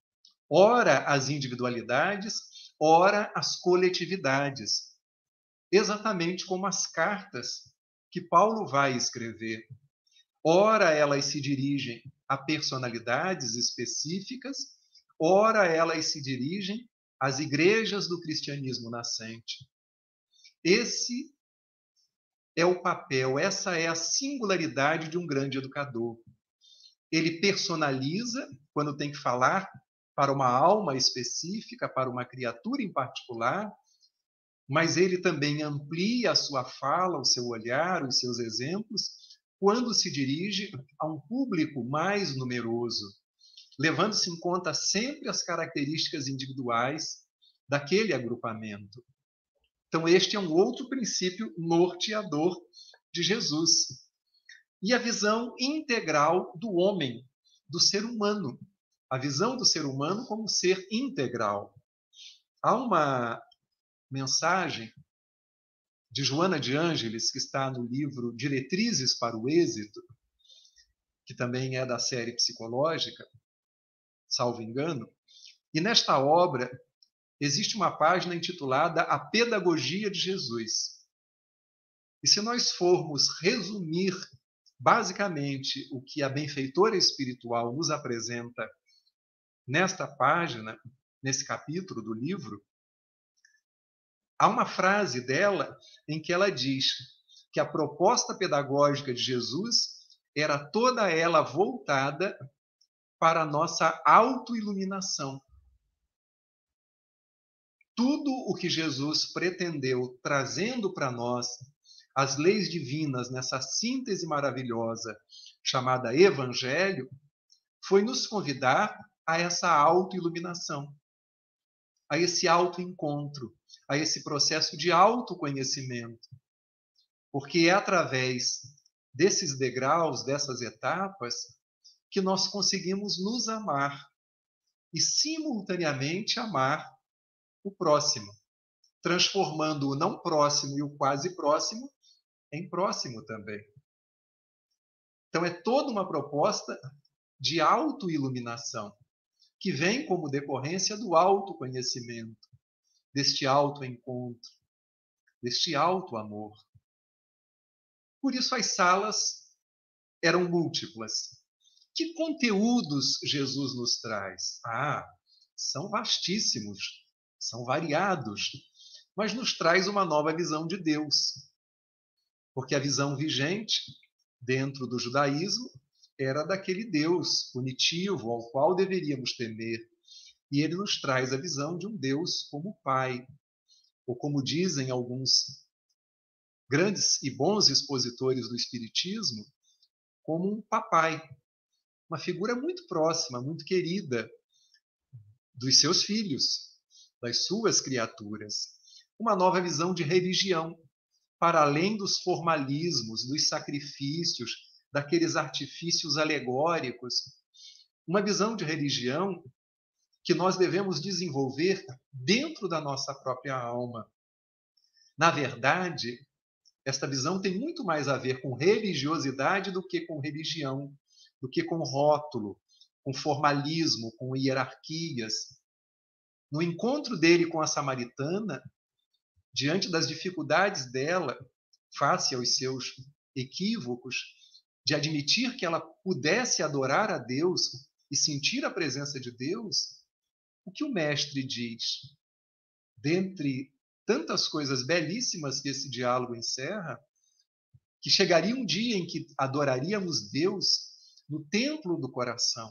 ora as individualidades, ora as coletividades, exatamente como as cartas que Paulo vai escrever. Ora elas se dirigem a personalidades específicas, ora elas se dirigem às igrejas do cristianismo nascente. Esse é o papel, essa é a singularidade de um grande educador. Ele personaliza quando tem que falar para uma alma específica, para uma criatura em particular, mas ele também amplia a sua fala, o seu olhar, os seus exemplos, quando se dirige a um público mais numeroso, levando-se em conta sempre as características individuais daquele agrupamento. Então, este é um outro princípio norteador de Jesus. E a visão integral do homem, do ser humano. A visão do ser humano como ser integral. Há uma mensagem de Joana de Ângeles, que está no livro Diretrizes para o Êxito, que também é da série psicológica, salvo engano. E nesta obra existe uma página intitulada A Pedagogia de Jesus. E se nós formos resumir basicamente o que a benfeitora espiritual nos apresenta nesta página, nesse capítulo do livro, há uma frase dela em que ela diz que a proposta pedagógica de Jesus era toda ela voltada para a nossa autoiluminação. Tudo o que Jesus pretendeu, trazendo para nós as leis divinas nessa síntese maravilhosa chamada Evangelho, foi nos convidar a essa autoiluminação, a esse autoencontro, a esse processo de autoconhecimento. Porque é através desses degraus, dessas etapas, que nós conseguimos nos amar e simultaneamente amar o próximo, transformando o não próximo e o quase próximo em próximo também. Então é toda uma proposta de autoiluminação, que vem como decorrência do autoconhecimento, deste autoencontro, deste autoamor. Por isso as salas eram múltiplas. Que conteúdos Jesus nos traz? Ah, são vastíssimos, são variados, mas nos traz uma nova visão de Deus. Porque a visão vigente dentro do judaísmo era daquele Deus punitivo ao qual deveríamos temer. E ele nos traz a visão de um Deus como Pai, ou como dizem alguns grandes e bons expositores do Espiritismo, como um papai, uma figura muito próxima, muito querida dos seus filhos, das suas criaturas. Uma nova visão de religião, para além dos formalismos, dos sacrifícios, daqueles artifícios alegóricos. Uma visão de religião que nós devemos desenvolver dentro da nossa própria alma. Na verdade, esta visão tem muito mais a ver com religiosidade do que com religião, do que com rótulo, com formalismo, com hierarquias. No encontro dele com a samaritana, diante das dificuldades dela, face aos seus equívocos, de admitir que ela pudesse adorar a Deus e sentir a presença de Deus, o que o mestre diz? Dentre tantas coisas belíssimas que esse diálogo encerra, que chegaria um dia em que adoraríamos Deus no templo do coração,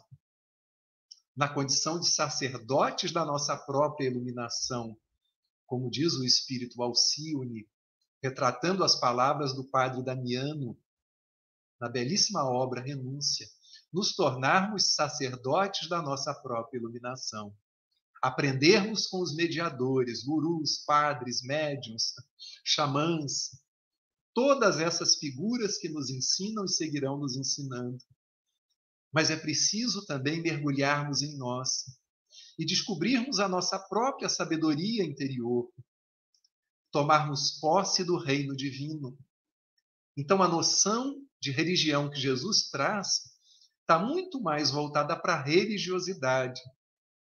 na condição de sacerdotes da nossa própria iluminação, como diz o espírito Alcione, retratando as palavras do padre Damiano, na belíssima obra Renúncia, nos tornarmos sacerdotes da nossa própria iluminação. Aprendermos com os mediadores, gurus, padres, médiuns, xamãs, todas essas figuras que nos ensinam e seguirão nos ensinando. Mas é preciso também mergulharmos em nós e descobrirmos a nossa própria sabedoria interior, tomarmos posse do reino divino. Então, a noção de religião que Jesus traz está muito mais voltada para a religiosidade,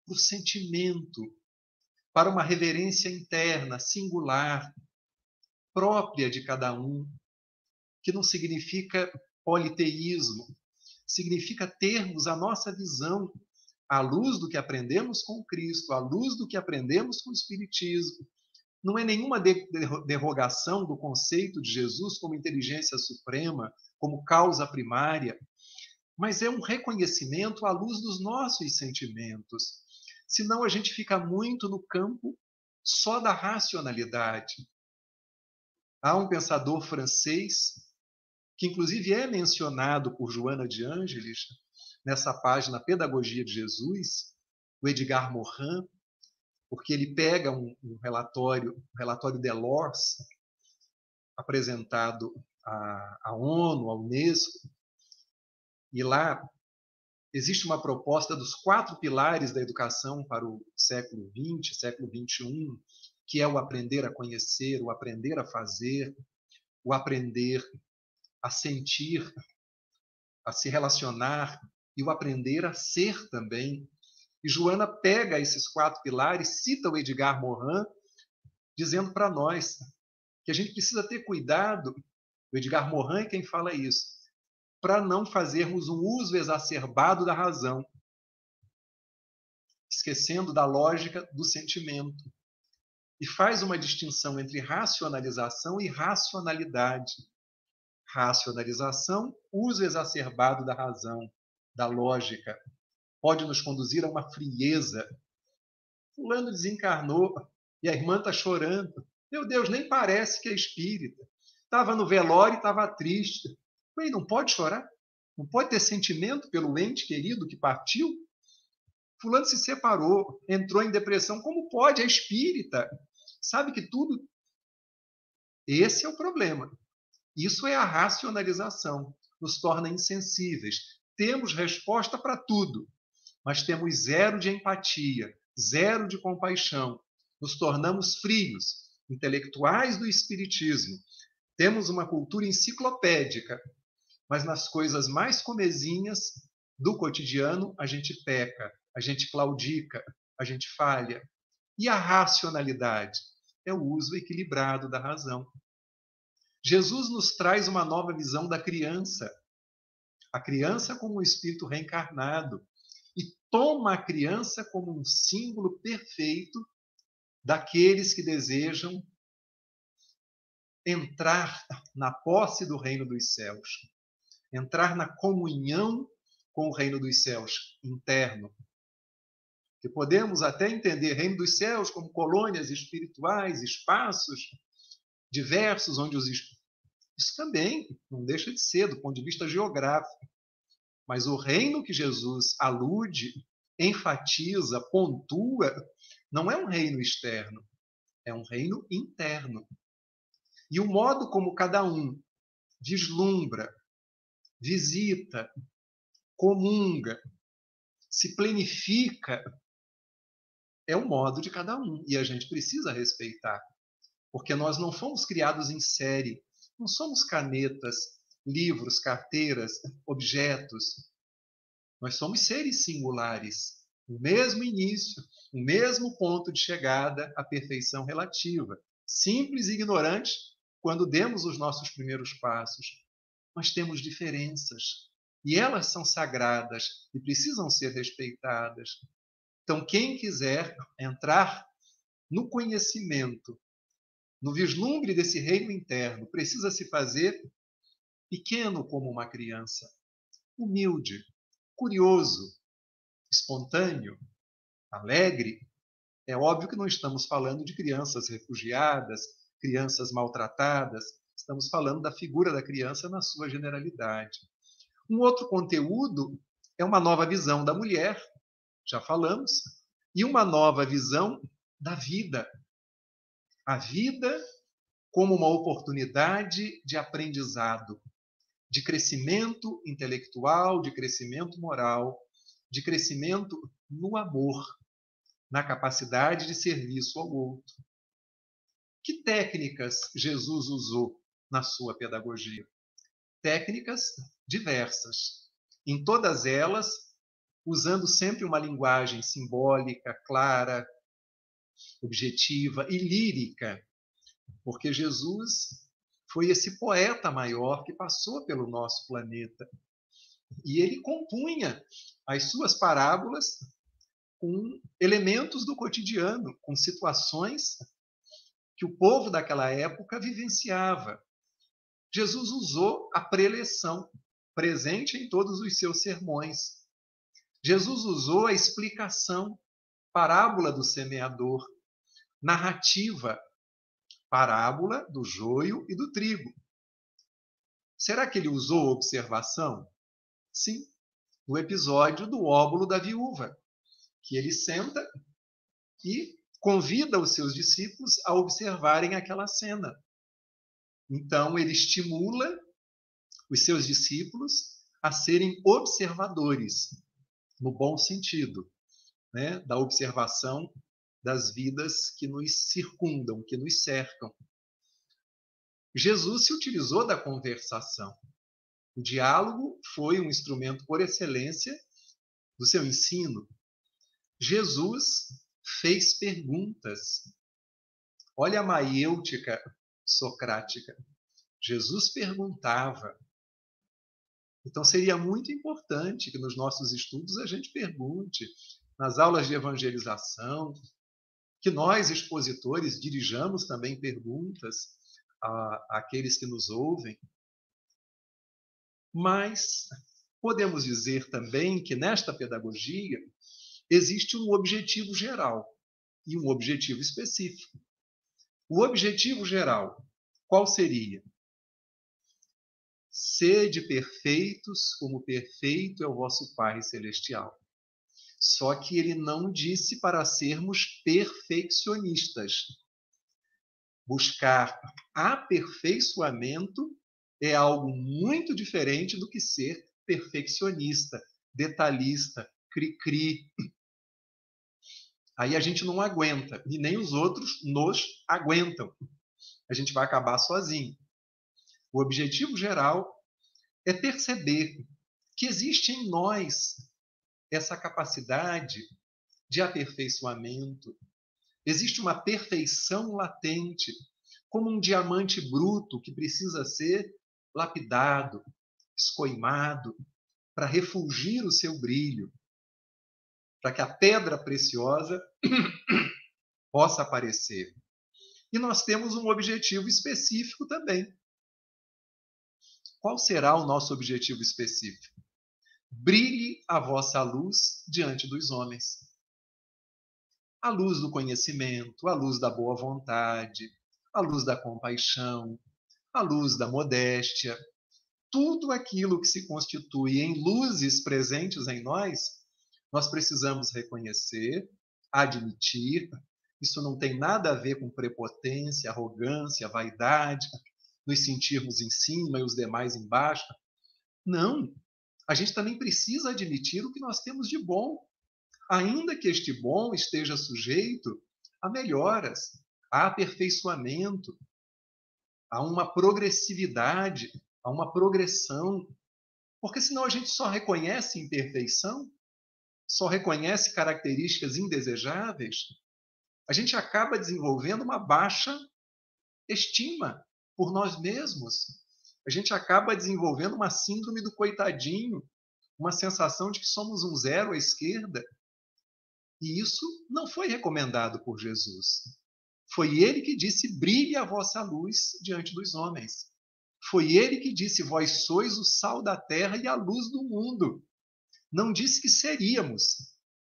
para o sentimento, para uma reverência interna, singular, própria de cada um, que não significa politeísmo, significa termos a nossa visão à luz do que aprendemos com Cristo, à luz do que aprendemos com o Espiritismo. Não é nenhuma derrogação do conceito de Jesus como inteligência suprema, como causa primária, mas é um reconhecimento à luz dos nossos sentimentos. Senão a gente fica muito no campo só da racionalidade. Há um pensador francês, que inclusive é mencionado por Joana de Ângeles, nessa página Pedagogia de Jesus, o Edgar Morin, porque ele pega um, um relatório, um relatório Delors, apresentado à, à ONU, à Unesco, e lá existe uma proposta dos quatro pilares da educação para o século vinte, século vinte e um, que é o aprender a conhecer, o aprender a fazer, o aprender a sentir, a se relacionar e o aprender a ser também. E Joana pega esses quatro pilares, cita o Edgar Morin, dizendo para nós que a gente precisa ter cuidado, o Edgar Morin é quem fala isso, para não fazermos um uso exacerbado da razão, esquecendo da lógica do sentimento. E faz uma distinção entre racionalização e racionalidade. Racionalização, uso exacerbado da razão, da lógica, pode nos conduzir a uma frieza. Fulano desencarnou e a irmã está chorando. Meu Deus, nem parece que é espírita. Estava no velório e estava triste. Ué, não pode chorar? Não pode ter sentimento pelo ente querido que partiu? Fulano se separou, entrou em depressão. Como pode? É espírita. Sabe que tudo... Esse é o problema. Isso é a racionalização. Nos torna insensíveis. Temos resposta para tudo, mas temos zero de empatia, zero de compaixão. Nos tornamos frios, intelectuais do espiritismo. Temos uma cultura enciclopédica, mas nas coisas mais comezinhas do cotidiano a gente peca, a gente claudica, a gente falha. E a racionalidade é o uso equilibrado da razão. Jesus nos traz uma nova visão da criança, a criança como um espírito reencarnado, e toma a criança como um símbolo perfeito daqueles que desejam entrar na posse do reino dos céus, entrar na comunhão com o reino dos céus interno. Que podemos até entender reino dos céus como colônias espirituais, espaços diversos onde os espíritos... Isso também não deixa de ser do ponto de vista geográfico. Mas o reino que Jesus alude, enfatiza, pontua, não é um reino externo, é um reino interno. E o modo como cada um vislumbra, visita, comunga, se planifica, é o modo de cada um. E a gente precisa respeitar, porque nós não fomos criados em série, não somos canetas, livros, carteiras, objetos. Nós somos seres singulares, o mesmo início, o mesmo ponto de chegada à perfeição relativa, simples e ignorante quando demos os nossos primeiros passos. Nós temos diferenças, e elas são sagradas e precisam ser respeitadas. Então, quem quiser entrar no conhecimento, no vislumbre desse reino interno, precisa se fazer pequeno como uma criança, humilde, curioso, espontâneo, alegre. É óbvio que não estamos falando de crianças refugiadas, crianças maltratadas, estamos falando da figura da criança na sua generalidade. Um outro conteúdo é uma nova visão da mulher, já falamos, e uma nova visão da vida. A vida como uma oportunidade de aprendizado, de crescimento intelectual, de crescimento moral, de crescimento no amor, na capacidade de serviço ao outro. Que técnicas Jesus usou na sua pedagogia? Técnicas diversas. Em todas elas, usando sempre uma linguagem simbólica, clara, objetiva e lírica, porque Jesus foi esse poeta maior que passou pelo nosso planeta. E ele compunha as suas parábolas com elementos do cotidiano, com situações que o povo daquela época vivenciava. Jesus usou a preleção, presente em todos os seus sermões. Jesus usou a explicação, parábola do semeador, narrativa, parábola do joio e do trigo. Será que ele usou observação? Sim, no episódio do óbolo da viúva, que ele senta e convida os seus discípulos a observarem aquela cena. Então, ele estimula os seus discípulos a serem observadores, no bom sentido, né, da observação das vidas que nos circundam, que nos cercam. Jesus se utilizou da conversação. O diálogo foi um instrumento por excelência do seu ensino. Jesus fez perguntas. Olha a maiêutica socrática. Jesus perguntava. Então seria muito importante que nos nossos estudos a gente pergunte, nas aulas de evangelização, que nós, expositores, dirijamos também perguntas a, àqueles que nos ouvem. Mas podemos dizer também que nesta pedagogia existe um objetivo geral e um objetivo específico. O objetivo geral, qual seria? Sede perfeitos, como perfeito é o vosso Pai Celestial. Só que ele não disse para sermos perfeccionistas. Buscar aperfeiçoamento é algo muito diferente do que ser perfeccionista, detalhista, cri-cri. Aí a gente não aguenta, e nem os outros nos aguentam. A gente vai acabar sozinho. O objetivo geral é perceber que existe em nós essa capacidade de aperfeiçoamento. Existe uma perfeição latente, como um diamante bruto que precisa ser lapidado, escoimado, para refulgir o seu brilho, para que a pedra preciosa possa aparecer. E nós temos um objetivo específico também. Qual será o nosso objetivo específico? Brilhe a vossa luz diante dos homens. A luz do conhecimento, a luz da boa vontade, a luz da compaixão, a luz da modéstia. Tudo aquilo que se constitui em luzes presentes em nós, nós precisamos reconhecer, admitir. Isso não tem nada a ver com prepotência, arrogância, vaidade, nos sentirmos em cima e os demais embaixo. Não. A gente também precisa admitir o que nós temos de bom, ainda que este bom esteja sujeito a melhoras, a aperfeiçoamento, a uma progressividade, a uma progressão. Porque senão a gente só reconhece imperfeição, só reconhece características indesejáveis, a gente acaba desenvolvendo uma baixa estima por nós mesmos. A gente acaba desenvolvendo uma síndrome do coitadinho, uma sensação de que somos um zero à esquerda. E isso não foi recomendado por Jesus. Foi ele que disse, brilhe a vossa luz diante dos homens. Foi ele que disse, vós sois o sal da terra e a luz do mundo. Não disse que seríamos.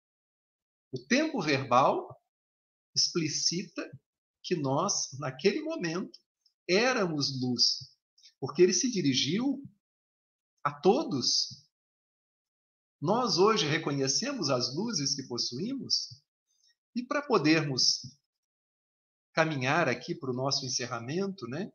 O tempo verbal explicita que nós, naquele momento, éramos luz, porque ele se dirigiu a todos. Nós hoje reconhecemos as luzes que possuímos e para podermos caminhar aqui para o nosso encerramento, né?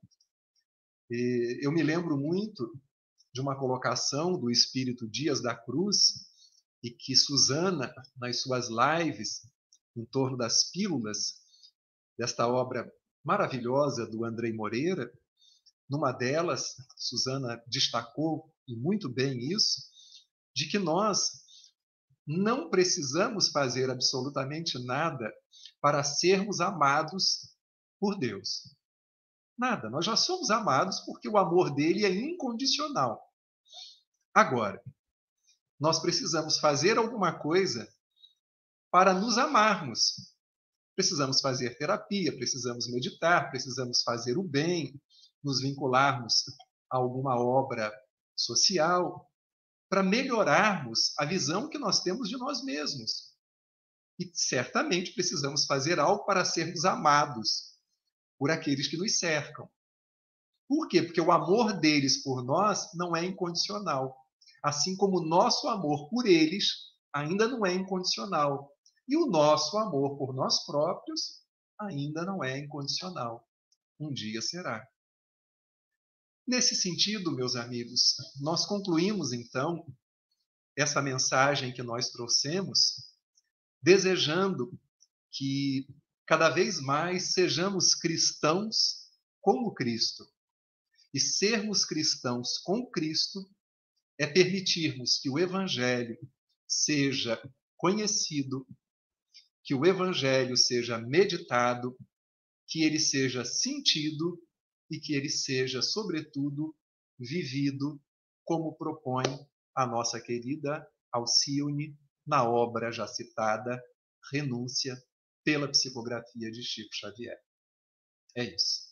Eu me lembro muito de uma colocação do Espírito Dias da Cruz e que Susana, nas suas lives em torno das pílulas desta obra maravilhosa do Andrei Moreira, numa delas, Susana destacou, e muito bem isso, de que nós não precisamos fazer absolutamente nada para sermos amados por Deus. Nada, nós já somos amados porque o amor dele é incondicional. Agora, nós precisamos fazer alguma coisa para nos amarmos. Precisamos fazer terapia, precisamos meditar, precisamos fazer o bem, nos vincularmos a alguma obra social, para melhorarmos a visão que nós temos de nós mesmos. E certamente precisamos fazer algo para sermos amados por aqueles que nos cercam. Por quê? Porque o amor deles por nós não é incondicional. Assim como o nosso amor por eles ainda não é incondicional. E o nosso amor por nós próprios ainda não é incondicional. Um dia será. Nesse sentido, meus amigos, nós concluímos então essa mensagem que nós trouxemos, desejando que cada vez mais sejamos cristãos como Cristo. E sermos cristãos com Cristo é permitirmos que o Evangelho seja conhecido, que o Evangelho seja meditado, que ele seja sentido e que ele seja, sobretudo, vivido como propõe a nossa querida Alcione na obra já citada, Renúncia, pela psicografia de Chico Xavier. É isso.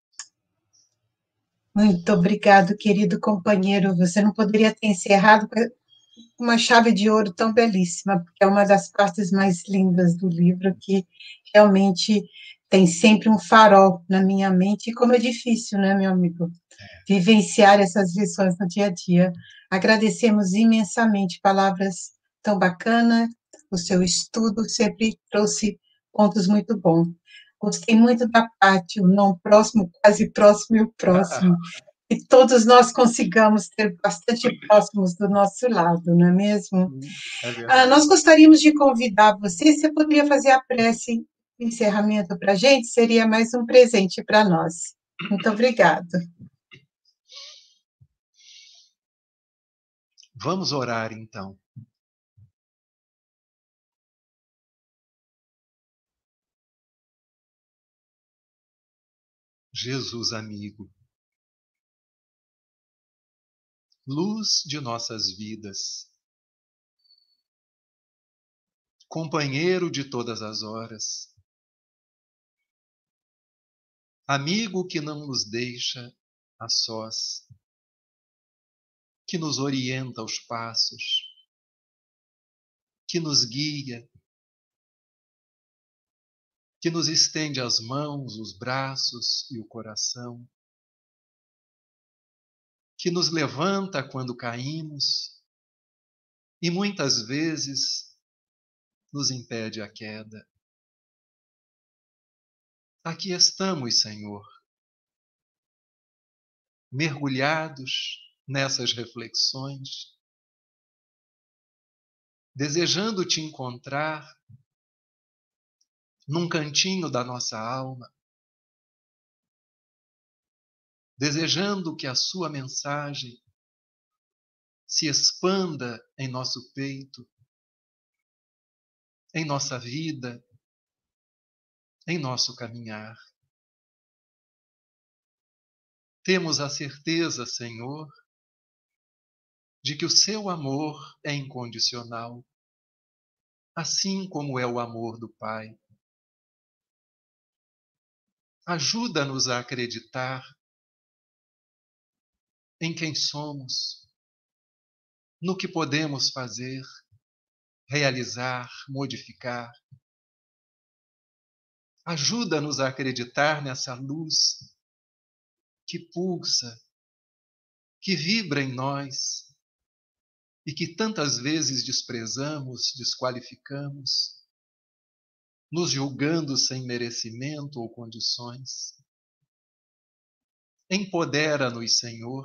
Muito obrigado, querido companheiro. Você não poderia ter encerrado com uma chave de ouro tão belíssima, porque é uma das partes mais lindas do livro, que realmente tem sempre um farol na minha mente, e como é difícil, né, meu amigo, vivenciar essas lições no dia a dia. Agradecemos imensamente, palavras tão bacanas, o seu estudo sempre trouxe pontos muito bons. Gostei muito da parte, o não próximo, quase próximo e o próximo. E todos nós consigamos ter bastante próximos do nosso lado, não é mesmo? É Ah, verdade. nós gostaríamos de convidar você, você poderia fazer a prece de encerramento para a gente? Seria mais um presente para nós. Muito obrigada. Vamos orar então. Jesus amigo, luz de nossas vidas, companheiro de todas as horas, amigo que não nos deixa a sós, que nos orienta os passos, que nos guia, que nos estende as mãos, os braços e o coração, que nos levanta quando caímos e muitas vezes nos impede a queda. Aqui estamos, Senhor, mergulhados nessas reflexões, desejando te encontrar num cantinho da nossa alma, desejando que a sua mensagem se expanda em nosso peito, em nossa vida, em nosso caminhar. Temos a certeza, Senhor, de que o seu amor é incondicional, assim como é o amor do Pai. Ajuda-nos a acreditar em quem somos, no que podemos fazer, realizar, modificar. Ajuda-nos a acreditar nessa luz que pulsa, que vibra em nós e que tantas vezes desprezamos, desqualificamos, nos julgando sem merecimento ou condições. Empodera-nos, Senhor,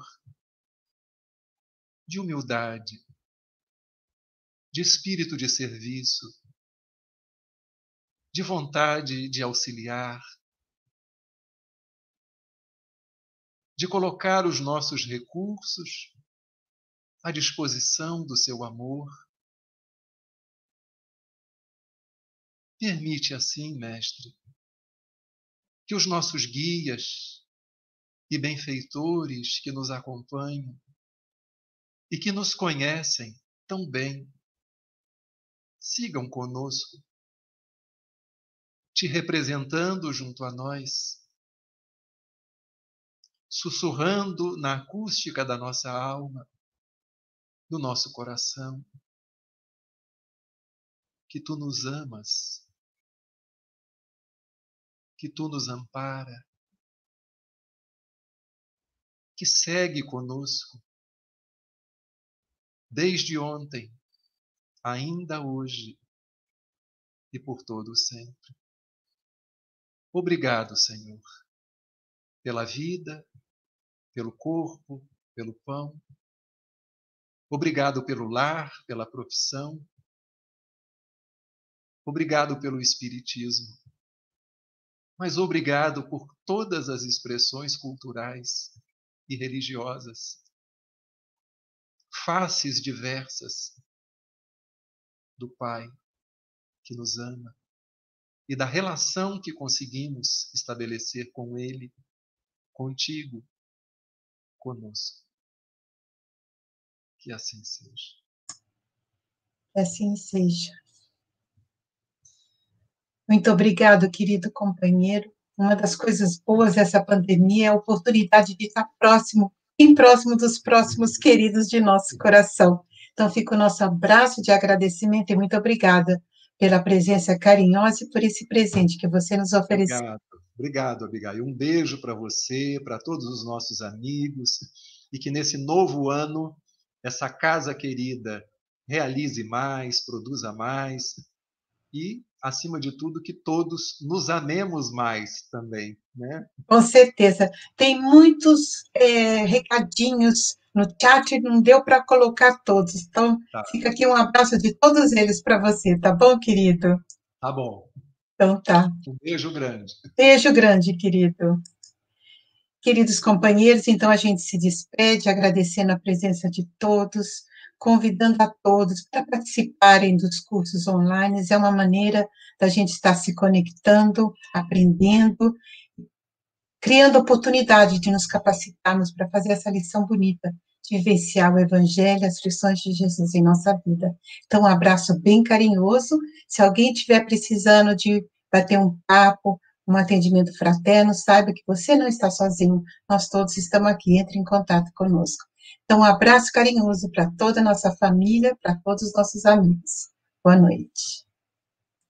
de humildade, de espírito de serviço, de vontade de auxiliar, de colocar os nossos recursos à disposição do seu amor, Permite assim, Mestre, que os nossos guias e benfeitores que nos acompanham e que nos conhecem tão bem, sigam conosco, te representando junto a nós, sussurrando na acústica da nossa alma, do nosso coração, que tu nos amas, que tu nos ampara, que segue conosco desde ontem, ainda hoje e por todo o sempre. Obrigado, Senhor, pela vida, pelo corpo, pelo pão. Obrigado pelo lar, pela profissão. Obrigado pelo Espiritismo. Mas obrigado por todas as expressões culturais e religiosas, faces diversas do Pai que nos ama e da relação que conseguimos estabelecer com Ele, contigo, conosco. Que assim seja. Que assim seja. Muito obrigado, querido companheiro. Uma das coisas boas dessa pandemia é a oportunidade de estar próximo, bem próximo dos próximos queridos de nosso coração. Então, fica o nosso abraço de agradecimento e muito obrigada pela presença carinhosa e por esse presente que você nos ofereceu. Obrigado, obrigado, Abigail. Um beijo para você, para todos os nossos amigos, e que nesse novo ano, essa casa querida realize mais, produza mais, e, acima de tudo, que todos nos amemos mais também, né? Com certeza. Tem muitos é, recadinhos no chat, não deu para colocar todos. Então, Tá, fica aqui um abraço de todos eles para você, tá bom, querido? tá bom. Então, tá. Um beijo grande. Beijo grande, querido. Queridos companheiros, então a gente se despede, agradecendo a presença de todos, convidando a todos para participarem dos cursos online. É uma maneira da gente estar se conectando, aprendendo, criando oportunidade de nos capacitarmos para fazer essa lição bonita, de vivenciar o Evangelho, as lições de Jesus em nossa vida. Então, um abraço bem carinhoso. Se alguém estiver precisando de bater um papo, um atendimento fraterno, saiba que você não está sozinho, nós todos estamos aqui, entre em contato conosco. Então, um abraço carinhoso para toda a nossa família, para todos os nossos amigos. Boa noite.